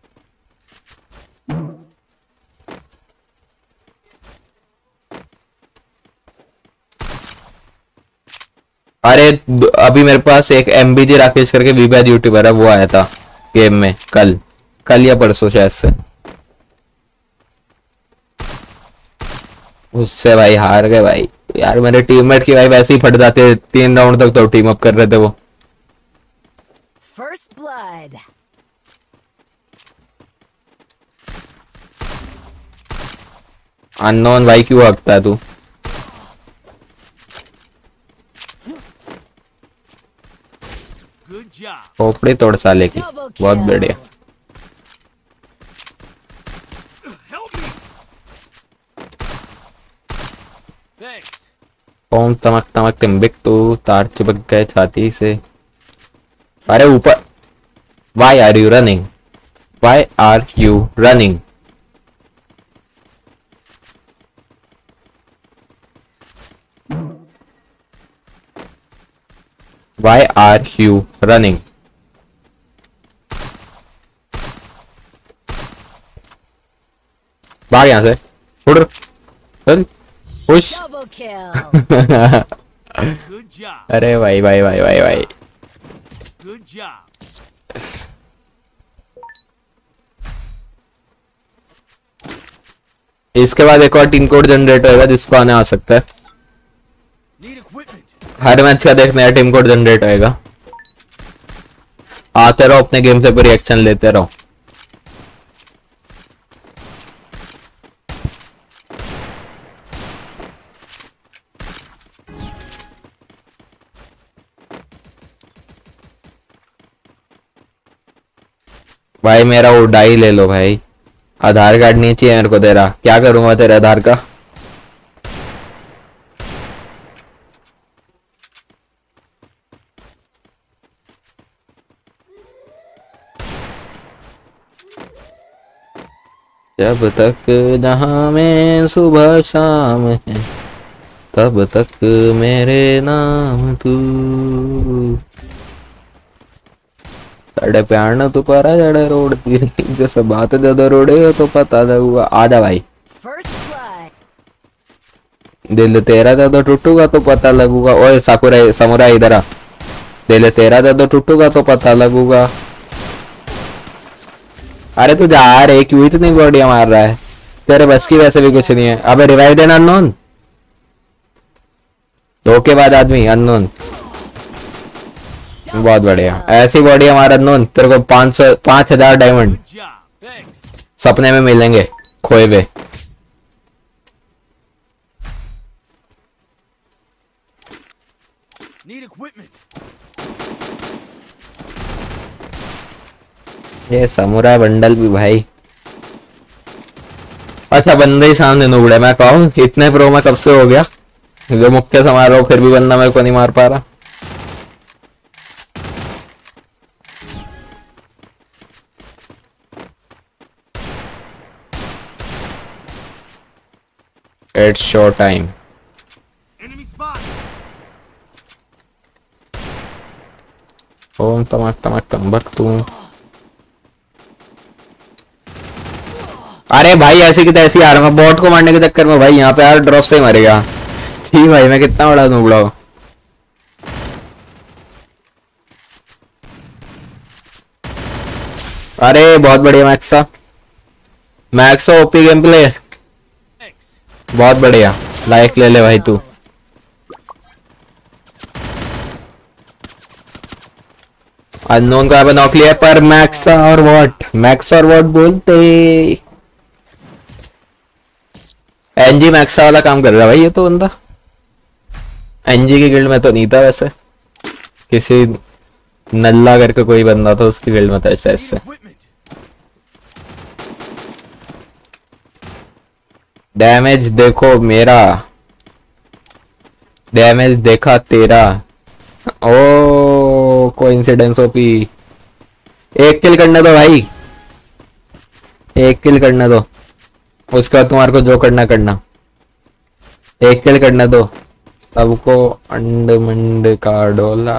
अरे अभी मेरे पास एक MBG राकेश करके वीपैड यूट्यूबर है, वो आया था गेम में कल या परसों शायद से। उससे भाई हार गए भाई यार। मेरे टीममेट की भाई वैसे ही फट जाते, 3 राउंड तक तो टीम अप कर रहे थे वो। First blood. अननोन भाई क्यों हकता है तू? Good job. खोपड़ी तोड़ साले की। Double बहुत kill. बढ़िया। Help me. Thanks. ओम तमक तमक तिम्बिक तू तार चिपक गए छाती से। अरे ऊपर। Why are you running? Why are you running? Why are you running? भाग यहाँ से। उड़ चल push. Double kill. Good job. अरे भाई भाई भाई भाई भाई। Good job. इसके बाद एक और टीम कोड जनरेट होगा जिसको आने आ सकता है। Need equipment. हर मैच का देखना है, टीम कोड जनरेट होएगा। आते रहो अपने गेम से भी रिएक्शन लेते रहो। भाई मेरा उड़ाई ले लो भाई। आधार कार्ड नहीं चाहिए मेरे को तेरा, क्या करूंगा तेरे आधार का। जब तक जहां में सुबह शाम है तब तक मेरे नाम तू। साढ़े प्यार न तू पारा जड़े रोड दी जैसे बात ज्यादा रोड़े हो तो पता लगूगा। आजा भाई। First blood. दिल तेरा ज्यादा टूटूगा तो पता लगूगा। ओए साकुरा समुराई इधर आ। दिल तेरा ज्यादा टूटूगा तो पता लगूगा। अरे तू जा रे, क्यों इतनी बॉडियां मार रहा है, तेरे बस की वैसे भी कुछ नहीं है। अबे रिवाइव देना अननोन, धोखेबाज आदमी अननोन। बहुत बढ़िया, ऐसी बॉडी हमारा अननोन। तेरे को 5,000 डायमंड Good job. Thanks. सपने में मिलेंगे खोए हुए। Need equipment. ये समुराई बंडल भी भाई। अच्छा बंदे ही सामने नुबड़े, मैं कहूँ इतने प्रो में कब से हो गया, जो मुक्के से मार रहा हूँ फिर भी बंदा मेरे को नहीं मार पा रहा। It's show time. Enemy spot. ओम तमक तमक तंबक तू। अरे भाई ऐसी की तैसी आ रहा हूँ बॉट को मारने के चक्कर में। भाई यहाँ पे यार ड्रॉप से ही मरेगा। जी भाई मैं कितना बड़ा नुबड़ा हूँ। अरे बहुत बढ़िया Maxa, Maxa OP game play, Thanks. बहुत बढ़िया। लाइक ले ले भाई तू। अननोन का नौक लिया पर मैक्सा और वॉट, मैक्सा और वॉट बोलते। एनजी मैक्सा वाला काम कर रहा है भाई ये तो बंदा। एनजी की गिल्ड में तो नहीं था वैसे, किसी नल्ला करके कोई बंदा था उसकी गिल्ड में था ऐसे Need ऐसे। equipment. डैमेज देखो मेरा, डैमेज देखा तेरा। Oh coincidence OP. एक किल करने दो भाई, एक किल करने दो, उसके बाद तुम्हारे को जो करना करना। एक किल करने दो सबको। अंड मंड का डोला,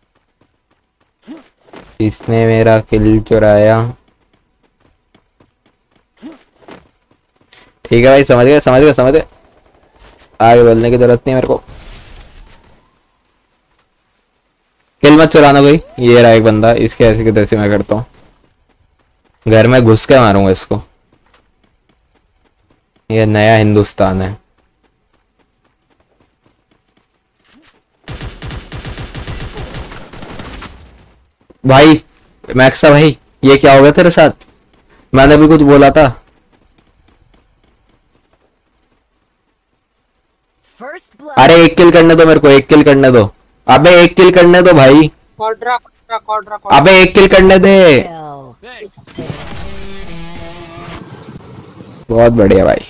इसने मेरा किल चुराया। ठीक है भाई, समझ गए समझ गए समझ गए, आगे बोलने की जरूरत नहीं मेरे को। किल मत चुराना कोई। ये रहा एक बंदा, इसके ऐसे की तैसे मैं करता हूँ, घर में घुस के मारूंगा इसको। ये नया हिंदुस्तान है भाई। मैक्सा भाई ये क्या हो गया तेरे साथ, मैंने भी कुछ बोला था। First blood. अरे एक किल करने दो मेरे को, एक किल करने दो। अबे एक किल करने दो भाई, अबे एक किल करने दे। Kill. Thanks. बहुत बढ़िया भाई।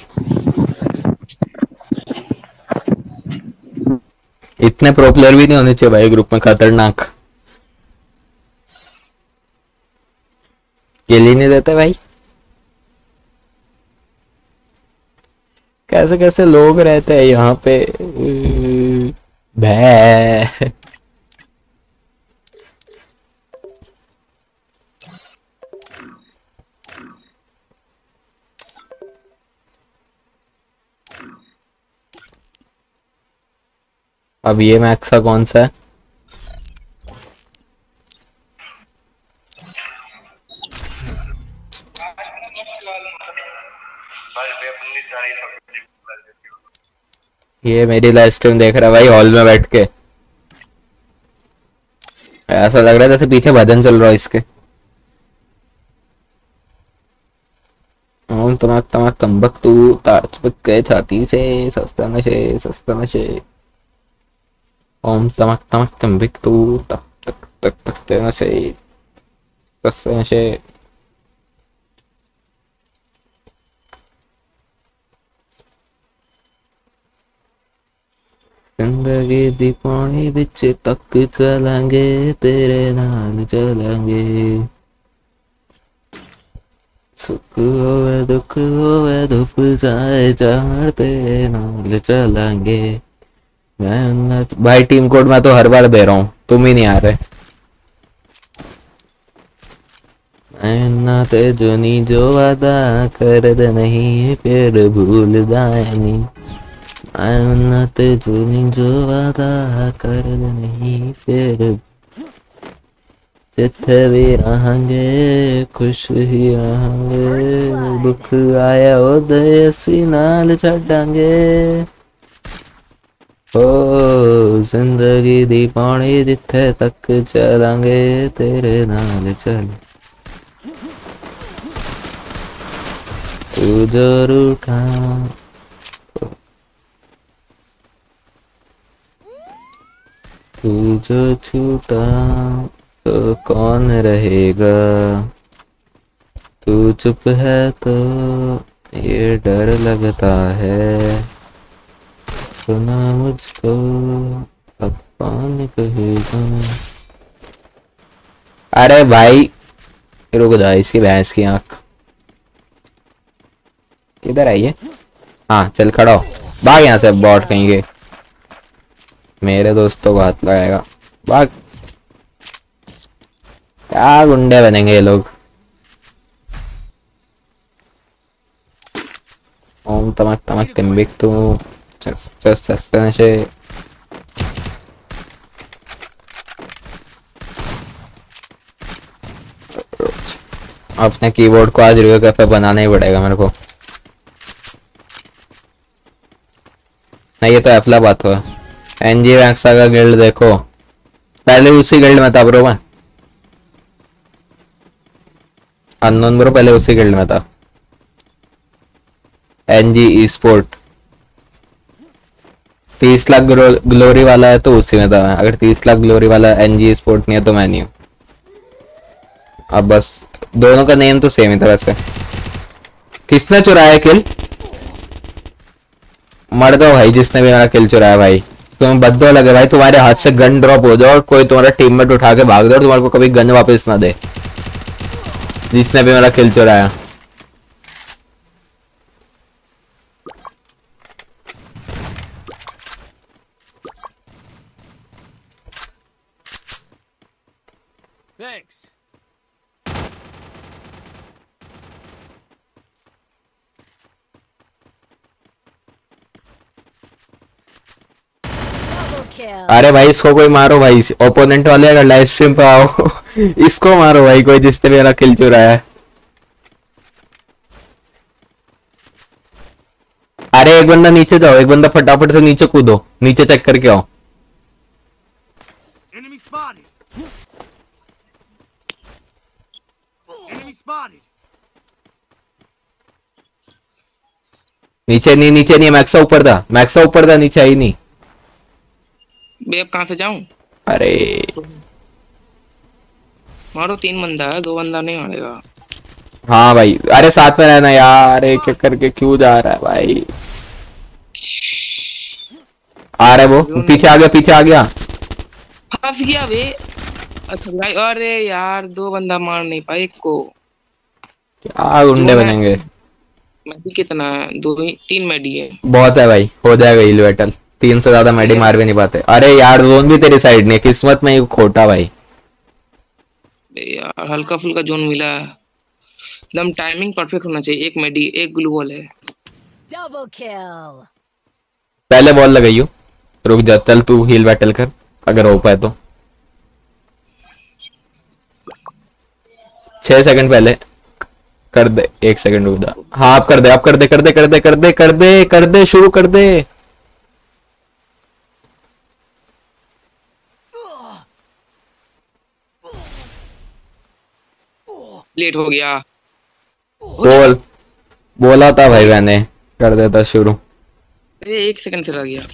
इतने प्रो प्लेयर भी नहीं होने चाहिए भाई ग्रुप में, खतरनाक। किल ही नहीं देते भाई। कैसे कैसे लोग रहते हैं यहाँ पे। भै अब ये मैक्सा कौन सा है। ये मेरी लाइव स्ट्रीम देख रहा है भाई हॉल में बैठ के। ऐसा लग रहा है जैसे पीछे भजन चल रहा है इसके। ओम तमक तमक तंबक तू तार चिपक गए छाती से, सस्ता नशे सस्ता नशे। ओम तमक तमक तंबिक तू तक तक तक तक नशे सस्ता नशे। जिंदगी दी पानी बिच तक चलांगे तेरे नाल चलांगे सुख होवे दुख धुप जाए जान तेरे नाल चलांगे। मैं भाई टीम कोड मैं तो हर बार दे रहा हूँ, तुम ही नहीं आ रहे। मैं ते जुनी जो वादा कर दे नहीं फिर भूल जानी। मैं ते जुनी जो वादा कर दे नहीं फिर जिथे भी रहांगे खुश ही रहांगे दुख आया ओदे असी नाल छड्डांगे। ओ जिंदगी दी पानी जिथे तक चलांगे तेरे नाल चल। तू जो रूठा तू जो छूटा तो कौन रहेगा। तू चुप है तो ये डर लगता है सुना मुझको अब कौन कहेगा। अरे भाई रुक जा, इसकी भैंस की आंख किधर आई है। हाँ चल खड़ा हो, भाग यहाँ से बॉट कहीं के, मेरे दोस्तों को हाथ लगाएगा भाग। क्या गुंडे बनेंगे ये लोग। ओम तमक तमक तिम्बिक तू सस्ते नशे। अपने कीबोर्ड को आज रिव्यू कैफे बनाना ही पड़ेगा मेरे को। नहीं ये तो एफला बात हुआ। एनजी वैक्सा का गिल्ड देखो, पहले उसी गिल्ड में था ब्रो मैं। अननोन ब्रो पहले उसी गिल्ड में था। NG e sport 30 lakh glory वाला है तो उसी में था। अगर 30 लाख ग्लोरी वाला एनजी स्पोर्ट नहीं है तो मैं नहीं हूँ। अब बस दोनों का नेम तो सेम ही था वैसे। किसने चुराया किल। मर दो भाई जिसने भी मेरा किल चुराया भाई। तुम्हें बद्दो लगे भाई तुम्हारे हाथ से गन ड्रॉप हो जाओ और कोई तुम्हारा टीममेट उठा के भाग दो और तुम्हारे को कभी गन वापस ना दे जिसने भी मेरा किल चुराया। Thanks. Double kill. अरे भाई इसको कोई मारो भाई, ओपोनेंट वाले अगर लाइव स्ट्रीम पे आओ इसको मारो भाई कोई जिसने मेरा किल चुराया है। अरे एक बंदा नीचे जाओ, एक बंदा फटाफट से नीचे कूदो, नीचे चेक करके आओ। Enemy spotted. Enemy spotted. नीचे नहीं मैक्सा ऊपर था, मैक्सा ऊपर था, नीचे आई नहीं। बे अब कहाँ से जाऊं। अरे मारो 3 बंदा है, 2 बंदा नहीं मारेगा। हाँ भाई, अरे साथ में रहना यार, एक एक करके क्यों जा रहा है भाई। आ रहा है वो, पीछे आ गया फंस गया बे। अच्छा भाई, अरे यार 2 बंदा मार नहीं पाए एक को। क्या गुंडे बनेंगे। मेडी कितना है। 3 मेडी है। बहुत है भाई, हो जाएगा हील बैटल। 3 से ज्यादा मेडी मार भी नहीं पाते। अरे यार जोन भी तेरी साइड नहीं है, किस्मत में ही खोटा भाई। यार हल्का फुल्का जोन मिला है, एकदम टाइमिंग परफेक्ट होना चाहिए। 1 मेडी 1 ग्लू वॉल है। Double kill. पहले बॉल लगाइयो, रुक जा, चल तू हील बैटल कर अगर हो पाए तो। 6 सेकंड पहले कर दे, 1 सेकंड रुक जा। हाँ आप कर दे, शुरू कर दे। लेट हो गया। बोला था भाई मैंने, कर देता शुरू। अरे 1 सेकंड से रह गया।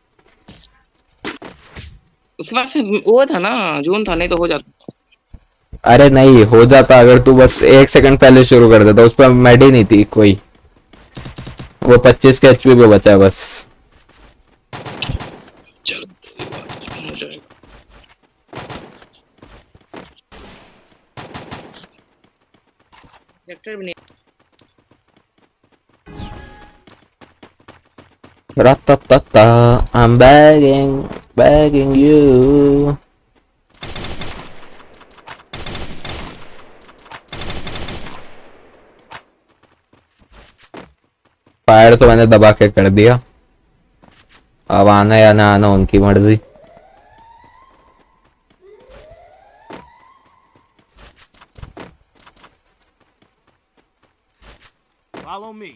उसके बाद से वो था ना, जोन था, नहीं तो हो जाता। अरे नहीं हो जाता अगर तू बस 1 सेकंड पहले शुरू कर देता। उस पर मेडी नहीं थी कोई, वो 25 के एचपी पे बचा है बस। चलो सेक्टर भी नहीं। Ratatata, I'm begging you. Fire तो मैंने दबा के कर दिया, अब आना या ना आना उनकी मर्जी। Follow me.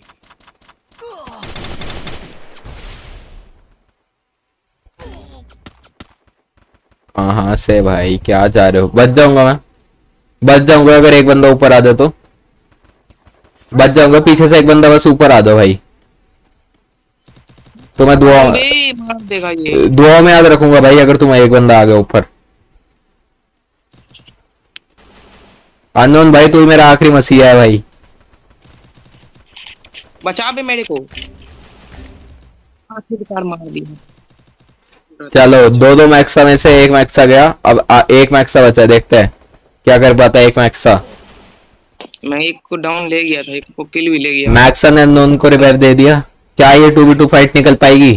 कहाँ से भाई, क्या जा रहे हो? बच जाऊंगा मैं, बच जाऊंगा अगर एक बंदा ऊपर आ जाए तो। बच जाऊंगा, पीछे से एक बंदा बस ऊपर आ जाओ भाई, तो मैं दुआ बे मार देगा ये। दुआ में याद रखूंगा भाई अगर तुम्हें एक बंदा आ गया ऊपर। अननोन भाई तू ही मेरा आखिरी मसीहा है भाई। बचा भी मेरे को, आखिरकार मार दिया। चलो दो मैक्सा में से एक मैक्सा गया, अब एक मैक्सा बचा है, देखते हैं क्या कर पाता है एक मैक्सा। मैं एक को डाउन ले गया था, एक को किल भी ले गया। मैक्सा ने अननोन को रिवाइव दे दिया। क्या ये 2v2 फाइट निकल पाएगी?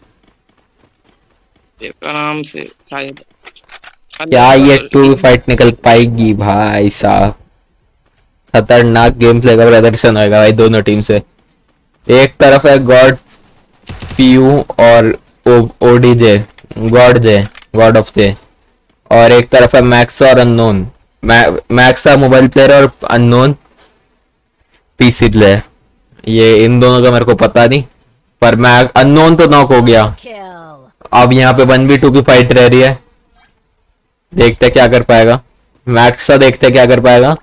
एक आराम से शायद। क्या ये 2v फाइट निकल पाएगी भाई साहब? खतरनाक गेम प्ले का प्रदर्शन होगा भाई दोनों टीम से। एक तरफ है गॉड पीयू और ODJ, God J, God of J, और एक तरफ है मैक्सा और अननोन। मैक्सा मोबाइल प्लेयर और अननोन पीसी प्लेयर। ये इन दोनों का मेरे को पता नहीं, पर मैं अननोन तो नॉक हो गया। Kill. अब यहाँ पे 1v2 की फाइट रह रही है, देखते क्या कर पाएगा मैक्सा, देखते क्या कर पाएगा।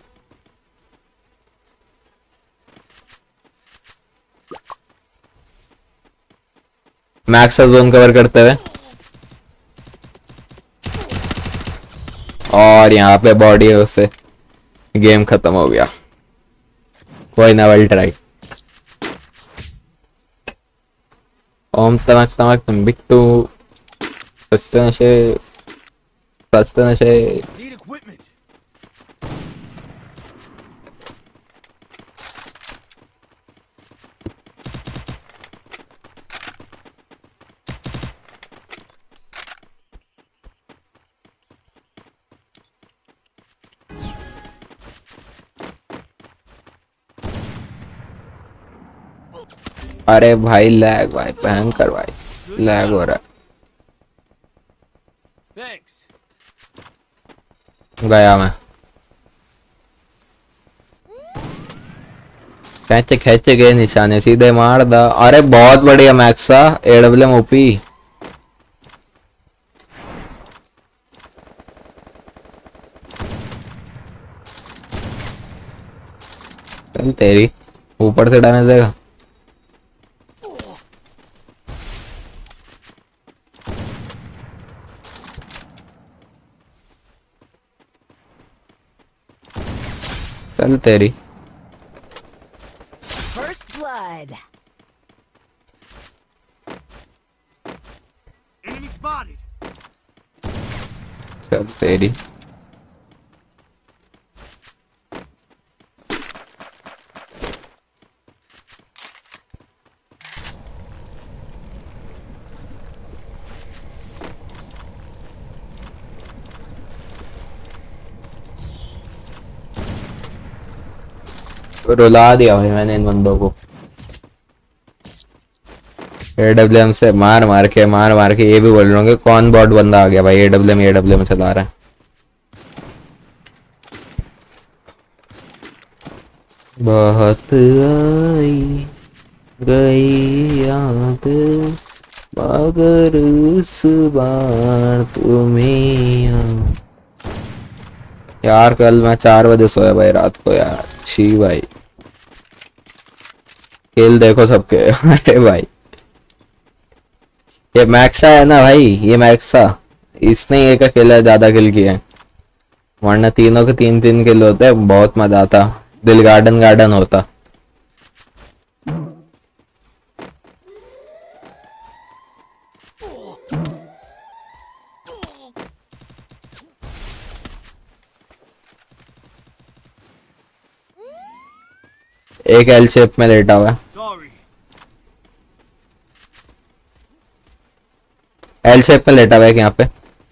मैक्सा जोन कवर करते हुए, और यहाँ पे बॉडी से गेम खत्म हो गया। कोई ना, वेल ट्राई। ओम तमक तमक तुम बिट्टू सस्ते नशे Need equipment. अरे भाई लैग, भाई भयंकर भाई लैग हो रहा Thanks. है। गया मैं, खेचे खेचे गए निशाने, सीधे मार दा। अरे बहुत बढ़िया मैक्सा, एडब्ल्यूएम ओपी। चल तेरी, ऊपर से डालने देगा। चल तेरी, First blood. Enemy spotted. चल तेरी। रुला दिया भाई मैंने इन बंदों को। एडब्ल्यूएम से मार मार के ये भी बोल रहे होंगे कौन बॉट बंदा आ गया भाई, एडब्ल्यूएम चला रहा है। बहुत आई गई याद मगर इस बार तुम्हें यार, कल मैं 4 बजे सोया भाई रात को यार। छी भाई, खेल देखो सबके। अरे भाई ये मैक्सा है ना भाई, ये मैक्सा, इसने एक अकेला ज्यादा किल किया है, वरना तीनों के 3-3 किल होते, बहुत मजा आता, दिल गार्डन होता। एक एल शेप में लेटा हुआ है। Sorry. एल शेप में लेटा हुआ है यहाँ पे।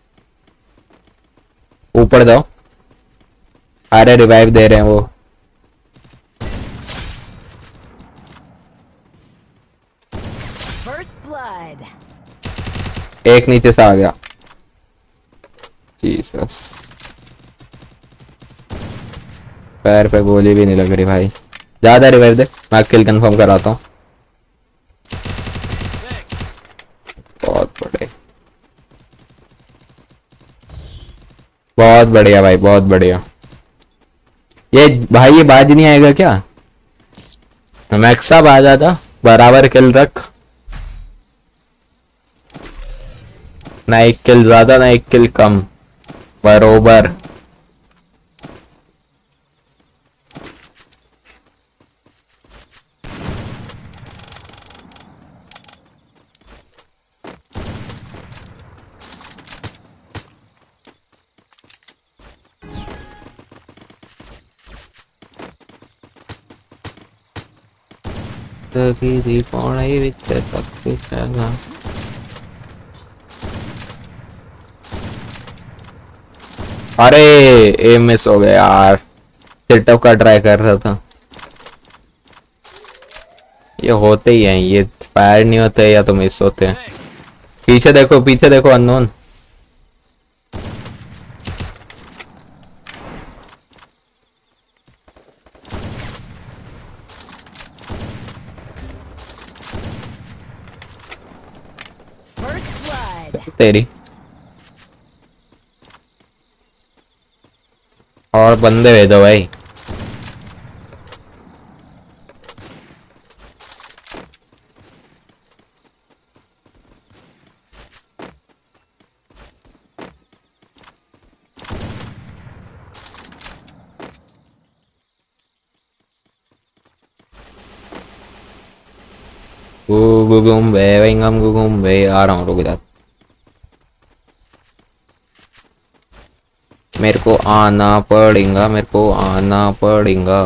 ऊपर जाओ। अरे रिवाइव दे रहे हैं वो। First blood. एक नीचे से आ गया। जीसस, पैर पे गोली भी नहीं लग रही भाई। ज्यादा रिवाइव दे, मैं किल कंफर्म कराता हूँ। बहुत बढ़िया, बहुत बढ़िया भाई, बहुत बढ़िया। ये भाई ये बाज नहीं आएगा क्या? मैक्सा बाज आता, बराबर किल रख। ना एक किल ज्यादा ना एक किल कम, बरोबर। अरे ए मिस हो गया यार, सेटअप का ट्राई कर रहा था। ये होते ही हैं, ये फायर नहीं होते या तो मिस होते हैं। पीछे देखो, पीछे देखो अननोन। First blood. तेरी और बंदे भेजो भाई। गुगुम्बे वेंगम गुगुम्बे, आ रहा हूँ, रुक जा। मेरे को आना पड़ेगा, मेरे को आना पड़ेगा।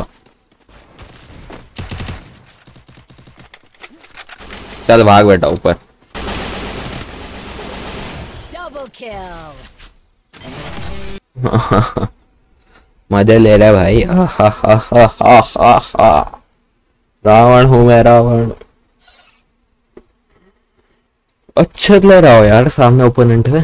चल भाग बेटा ऊपर। Double kill. मजे ले रहा है भाई। रावण हूँ मैं, रावण। अच्छा लग रहा हो यार सामने ओपोनेंट है।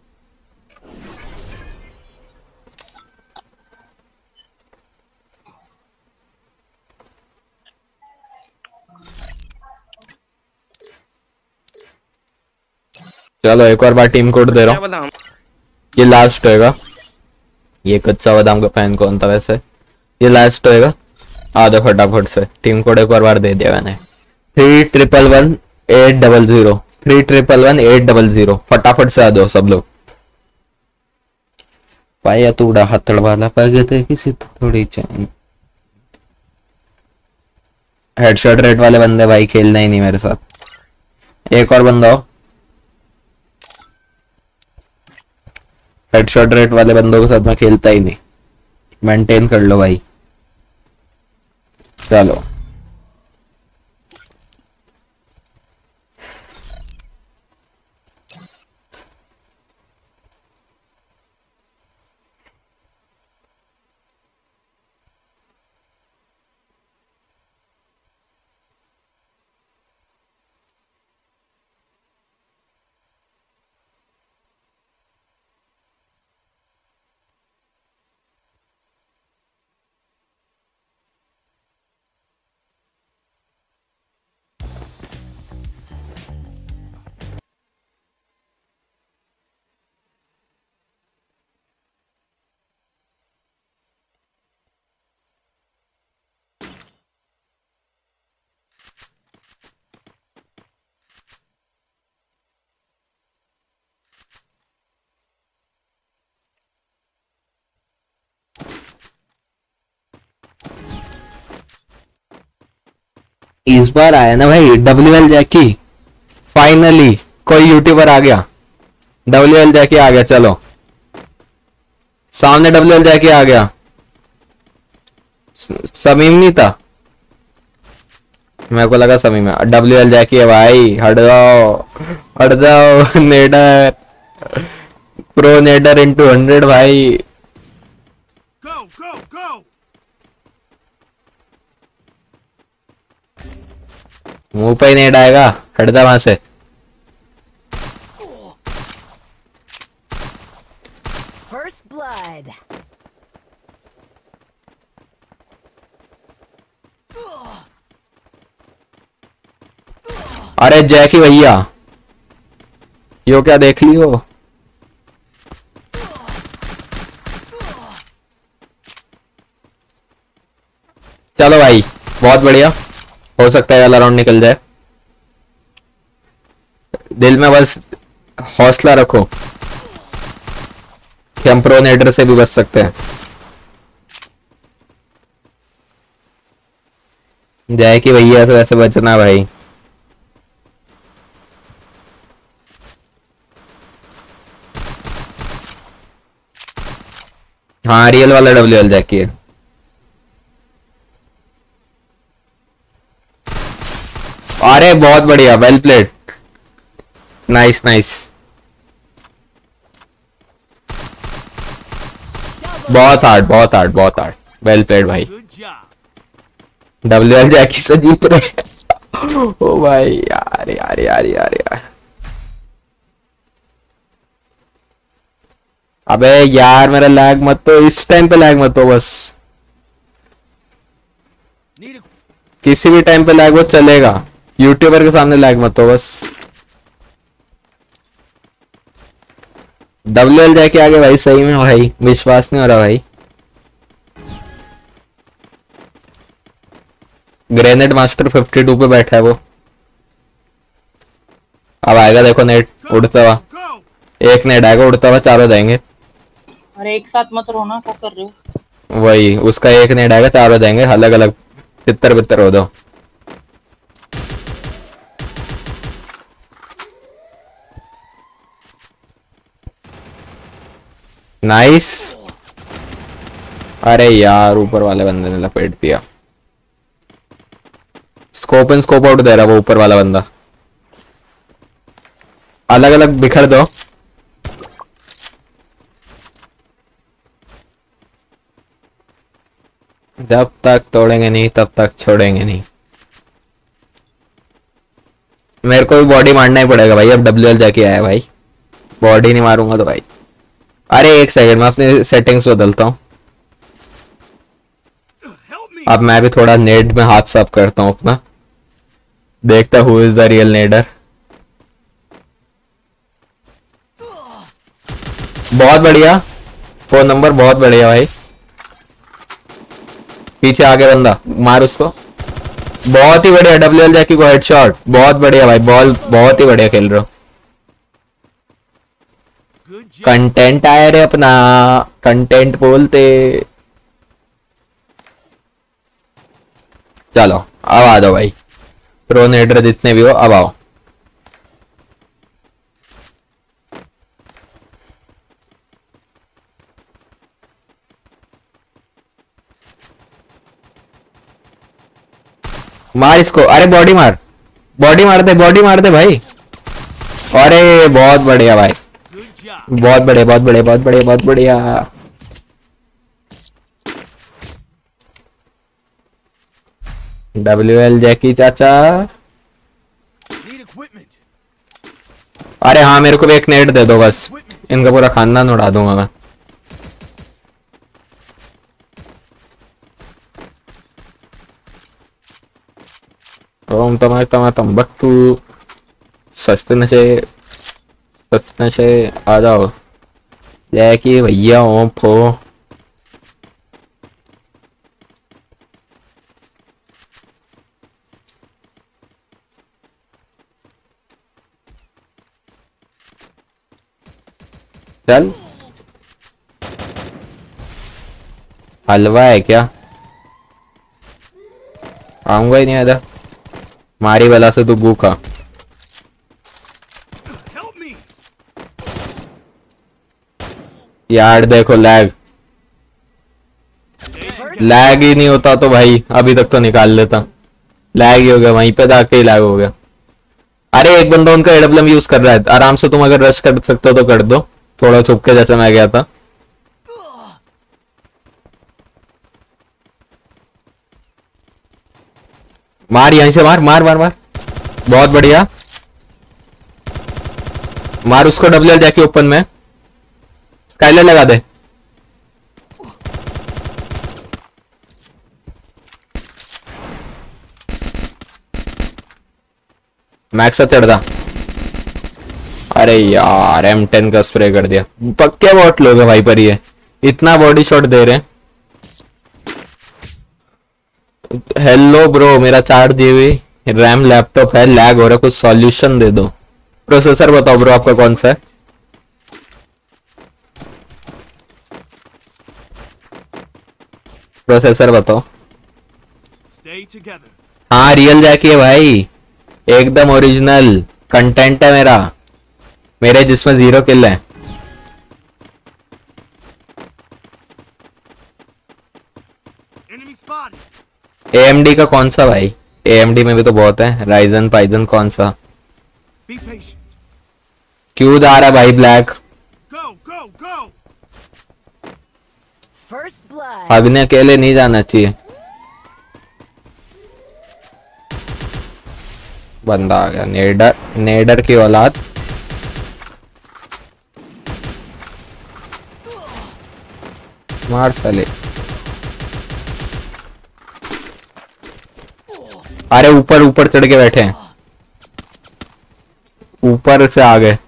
चलो एक और बार टीम कोड दे रहा हूँ। बादाम ये लास्ट होएगा। ये कच्चा बादाम का फैन कौन था वैसे? ये लास्ट होएगा। आ जाओ फटाफट से। टीम कोड एक और बार दे दिया मैंने। 3111-800 3111-800। फटाफट से आ जाओ सब लोग। पाया तूड़ा हथड़ वाला पागे थे किसी थोड़ी चाहिए। हेडशॉट रेट वाले बंदे भाई खेलना ही नहीं मेरे साथ। एक और बंदा हो। हेडशॉट रेट वाले बंदों के साथ मैं खेलता ही नहीं। मेंटेन कर लो भाई। चलो इस बार आया ना भाई WL जैकी। फाइनली कोई यूट्यूबर आ गया। WL जैकी आ गया। चलो सामने WL जैकी आ गया। समीम नहीं था। मेरे को लगा समी में WL जैकी है भाई। हट जाओ हट जाओ। नेडर प्रो नेडर इंटू 100 भाई। Go, go, go! मुंह पे ही नेड आएगा। हट जा वहां से। First blood. अरे जैकी भैया यो क्या देख लियो। चलो भाई बहुत बढ़िया। हो सकता है वाला राउंड निकल जाए। दिल में बस हौसला रखो कि हम प्रो नेडर से भी बच सकते हैं। जय की भैया से वैसे बचना भाई। हाँ रियल वाला WL जैकी है। अरे बहुत बढ़िया वेल प्लेड। Nice nice. बहुत हार्ड बहुत हार्ड बहुत हार्ड। वेल प्लेड भाई। Good job. WL जैकी से जीत रहे। ओ भाई यार यार यार यार यार। अबे यार मेरा लैग मत तो। इस टाइम पे लैग मत तो बस। Need a किसी भी टाइम पे लैग वो चलेगा। यूट्यूबर के सामने लैग मत हो बस। WL जाके आगे भाई सही में भाई विश्वास नहीं हो रहा भाई। ग्रेनेड मास्टर 52 पे बैठा है वो। अब आएगा देखो नेट उड़ता हुआ। go! एक नेट आएगा उड़ता हुआ चारों जाएंगे। अरे एक साथ मत रोना, क्या कर रहे हो? वही उसका एक नेट आएगा चारों जाएंगे। अलग अलग तितर बितर हो दो। नाइस। अरे यार ऊपर वाले बंदे ने लपेट दिया। स्कोप इन स्कोप आउट दे रहा वो ऊपर वाला बंदा। अलग अलग बिखर दो। जब तक तोड़ेंगे नहीं तब तक छोड़ेंगे नहीं। मेरे को भी बॉडी मारना ही पड़ेगा भाई। अब WL जाके आया भाई। बॉडी नहीं मारूंगा तो भाई। अरे एक सेकंड मैं अपने सेटिंग्स बदलता हूँ। Help me! अब मैं भी थोड़ा नेट में हाथ साफ करता हूँ अपना। देखता हूँ इज द रियल नेडर। बहुत बढ़िया फोन नंबर बहुत बढ़िया भाई। पीछे आगे बंदा मार उसको। बहुत ही बढ़िया WL जैकी को हेडशॉट। बहुत बढ़िया भाई। बॉल बहुत ही बढ़िया खेल रहे हो। Good job. कंटेंट आया रे अपना। कंटेंट बोलते। चलो अब आ जाओ भाई। प्रो नेडर जितने भी हो अब आओ। मार इसको। अरे बॉडी मार। बॉडी मार दे बॉडी मार दे भाई। अरे बहुत बढ़िया भाई। Good job. बहुत बढ़िया बहुत बढ़िया बहुत बढ़िया बहुत बढ़िया। WL जैकी चाचा। Need equipment. अरे हाँ मेरे को भी एक नेट दे दो बस। इनका पूरा खानदान उड़ा दूंगा मैं। ओम तमा तमा तंबकू। सस्ते नशे आ जाओ। जैकी भैया ओम फो। चल हलवा है क्या? आऊंगा ही नहीं इधर। मारी वाला से तू भूखा। Help me! यार देखो लैग First लैग ही नहीं होता तो भाई अभी तक तो निकाल लेता। लैग ही हो गया, वहीं पे जाके ही लैग हो गया। अरे एक बंदा उनका एडब्ल्यूएम यूज कर रहा है, आराम से तुम अगर रश कर सकते हो तो कर दो, थोड़ा छुप के जैसे मैं गया था। मार यहीं से, मार मार मार मार, बहुत बढ़िया। मार उसको डब्ल्यूएल जाके ओपन में, स्काइलर लगा दे। मैक्स चढ़दा। अरे यार M10 का स्प्रे कर दिया। पक्के बॉट लोग हैं भाई, पर ये इतना बॉडी शॉट दे रहे हैं। हेलो ब्रो, मेरा 4 GB रैम लैपटॉप है, लैग हो रहा है, कुछ सॉल्यूशन दे दो। प्रोसेसर बताओ ब्रो, आपका कौन सा है? प्रोसेसर बताओ। Stay together. हाँ रियल जैकी है भाई, एकदम ओरिजिनल कंटेंट है मेरा, मेरे जिसमें 0 किल है। Enemy spotted. AMD का कौन सा भाई? AMD में भी तो बहुत है, राइजन पाइजन कौन सा? Be patient. क्यों जा रहा है भाई Black? Go, go, go. First blood. अग्नि अकेले नहीं जाना चाहिए। बंदा आ गया, नेडर, नेडर की औलाद। मार साले। अरे ऊपर ऊपर चढ़ के बैठे हैं, ऊपर से आ गए।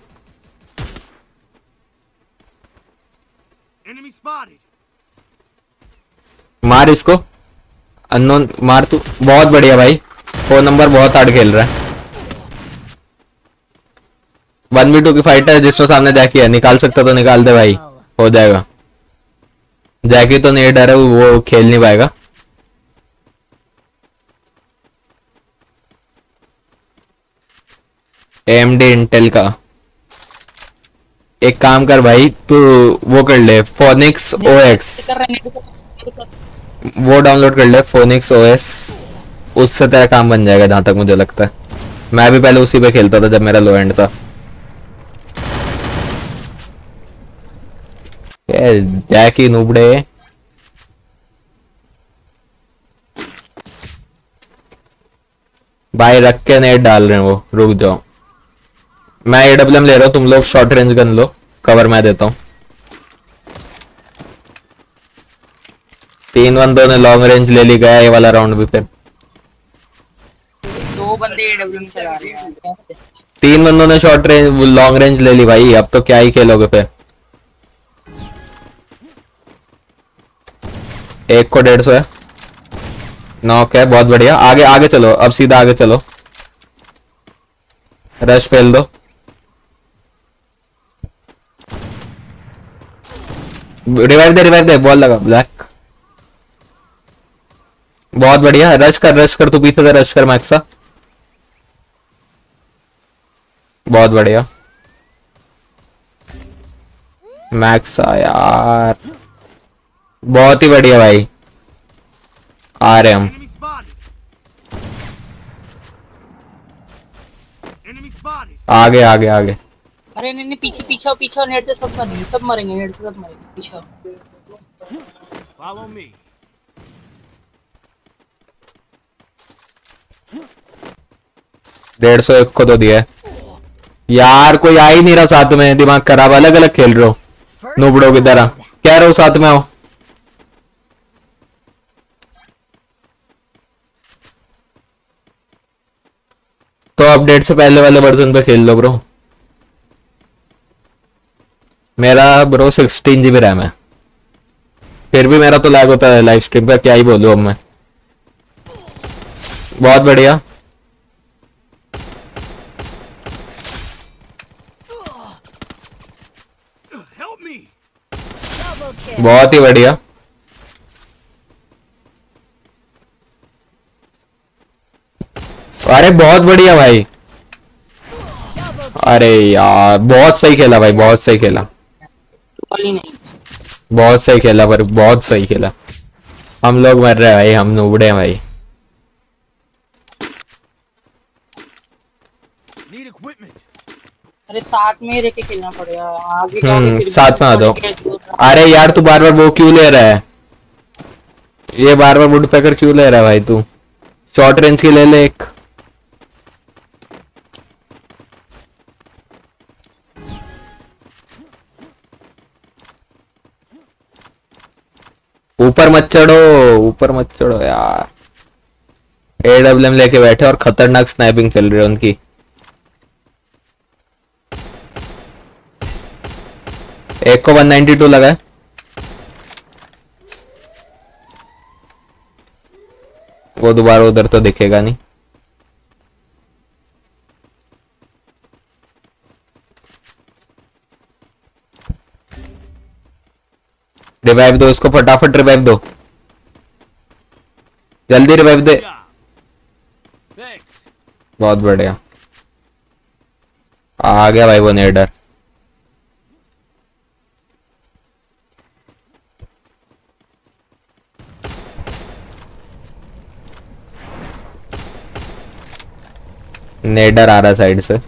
Enemy spotted. मार इसको, अननोन मार तू। बहुत बढ़िया भाई, 4 नंबर बहुत हार्ड खेल रहा है। 1v2 की फाइट है, जिसमें सामने जैकी है, निकाल सकता तो निकाल दे भाई, हो जाएगा। जैकी तो नहीं डर है, वो खेल नहीं पाएगा। AMD इंटेल का एक काम कर भाई, तू वो कर ले, फोनिक्स OS, वो डाउनलोड कर ले, फोनिक्स OS, उससे तेरा काम बन जाएगा जहां तक मुझे लगता है। मैं भी पहले उसी पे खेलता था जब मेरा लो एंड था। जैकी नूबड़े। भाई रख के नेट डाल रहे हैं वो, रुक जाओ। मैं AWM ले रहा हूँ, तुम लोग शॉर्ट रेंज गन लो, कवर मैं देता हूँ। 3 बंदों ने लॉन्ग रेंज ले ली, गया ये वाला राउंड भी। फिर 2 बंदे AWM चला रहे हैं कैसे? 3 बंदों ने शॉर्ट रेंज लॉन्ग रेंज ले ली भाई, अब तो क्या ही खेलोगे फिर। एक को 150 है, नॉक है, बहुत बढ़िया। आगे आगे चलो, अब सीधा आगे चलो, रश फैल दो। रिवाइव दे, बॉल लगा ब्लैक। बहुत बढ़िया, रश कर तू पीछे से रश कर मैक्सा। बहुत बढ़िया मैक्सा यार, बहुत ही बढ़िया भाई। आ रहे हम। Enemy spotted. Enemy spotted. आगे आगे आगे। अरे नहीं नहीं, पीछे पीछे पीछे, नेट से सब मरेंगे, सब मरेंगे, नेट से सब मरेंगे, पीछे आओ। Follow me. डेढ़ सौ एक को तो दिया है यार, कोई आ ही नहीं रहा साथ में, दिमाग खराब, अलग अलग खेल रहे हो नूबड़ों की तरह। कह रहे हो साथ में आओ। तो अपडेट से पहले वाले वर्जन पे खेल लो ब्रो। मेरा ब्रो 16 GB रैम है, फिर भी मेरा तो लैग होता है लाइव स्ट्रीम पे, क्या ही बोलूं अब मैं। बहुत बढ़िया। Help me. Double kill. बहुत ही बढ़िया। अरे बहुत बढ़िया भाई। अरे यार बहुत सही खेला भाई, बहुत सही खेला, वाली नहीं। बहुत सही खेला, पर बहुत सही खेला। हम लोग मर रहे हैं भाई, हम नूबड़े हैं भाई। अरे साथ में ही रह के खेलना पड़ेगा, आगे जाओगे फिर साथ में आ जाओ। अरे यार तू बार बार वो क्यों ले रहा है, ये बार बार वुड पैकर क्यों ले रहा है भाई तू? शॉर्ट रेंज की ले ले एक। ऊपर मत चढ़ो, ऊपर मत चढ़ो यार। AWM लेके बैठे और खतरनाक स्नाइपिंग चल रही है उनकी। एक को 192 लगा है। वो दोबारा उधर तो दिखेगा नहीं। रिवाइव दो इसको, फटाफट रिवाइव दो, जल्दी रिवाइव दे। Thanks. बहुत बढ़िया, आ गया भाई वो नेडर। नेडर आ रहा साइड से।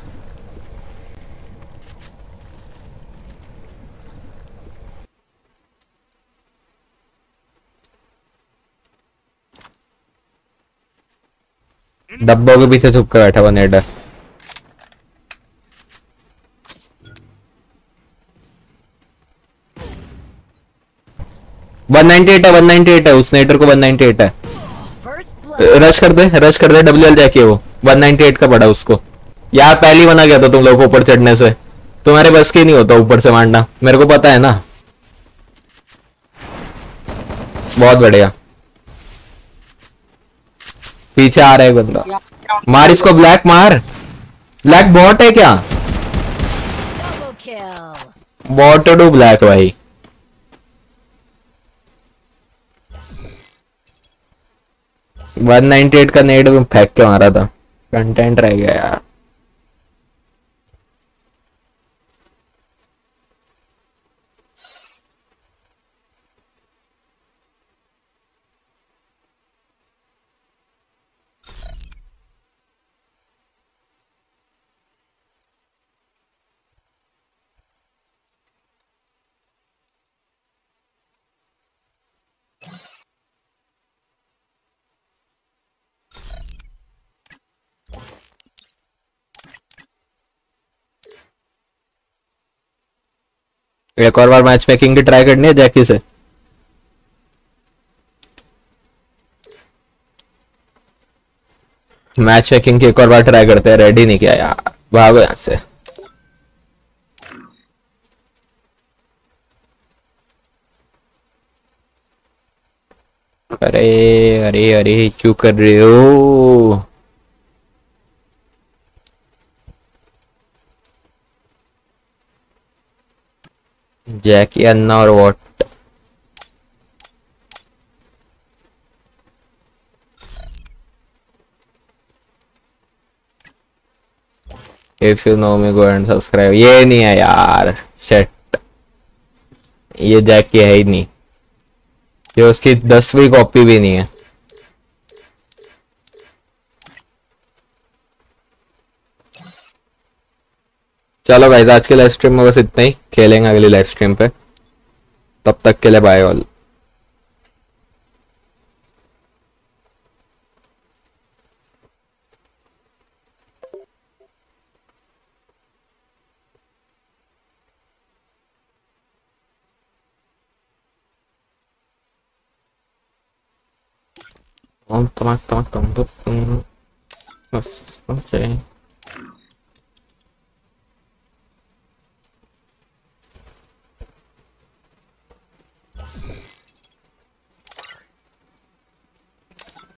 डब्बों के पीछे छुप कर बैठा हुआ नेडर। वन 198 है, उस नेडर को 198 है। First blood. रश कर दे WL जाके। वो 198 का पड़ा उसको। यार पहली बना गया था तुम लोगों को ऊपर चढ़ने से, तुम्हारे बस की नहीं होता ऊपर से मारना, मेरे को पता है ना। बहुत बढ़िया, पीछे आ रहा है बंदा। मार इसको, ब्लैक मार। ब्लैक बॉट है क्या? Double kill. Bot to Black भाई। वन 198 का नेट में फेंक के मारा था, कंटेंट रह गया यार। एक और बार मैच मेकिंग की ट्राई करनी है जैकी से। मैच मेकिंग की एक और बार ट्राई करते हैं। रेडी नहीं किया यार, भागो यहाँ से। अरे अरे अरे क्यों कर रहे हो? जैकी अन्ना और what? If you know me go and subscribe. ये नहीं है यार, शेट, ये जैकी है ही नहीं, ये उसकी 10वीं कॉपी भी नहीं है। चलो गाइस, आज के लाइव स्ट्रीम में बस इतना ही, खेलेंगे अगली लाइव स्ट्रीम पे। तब तक के लिए बाय ऑल। Toma.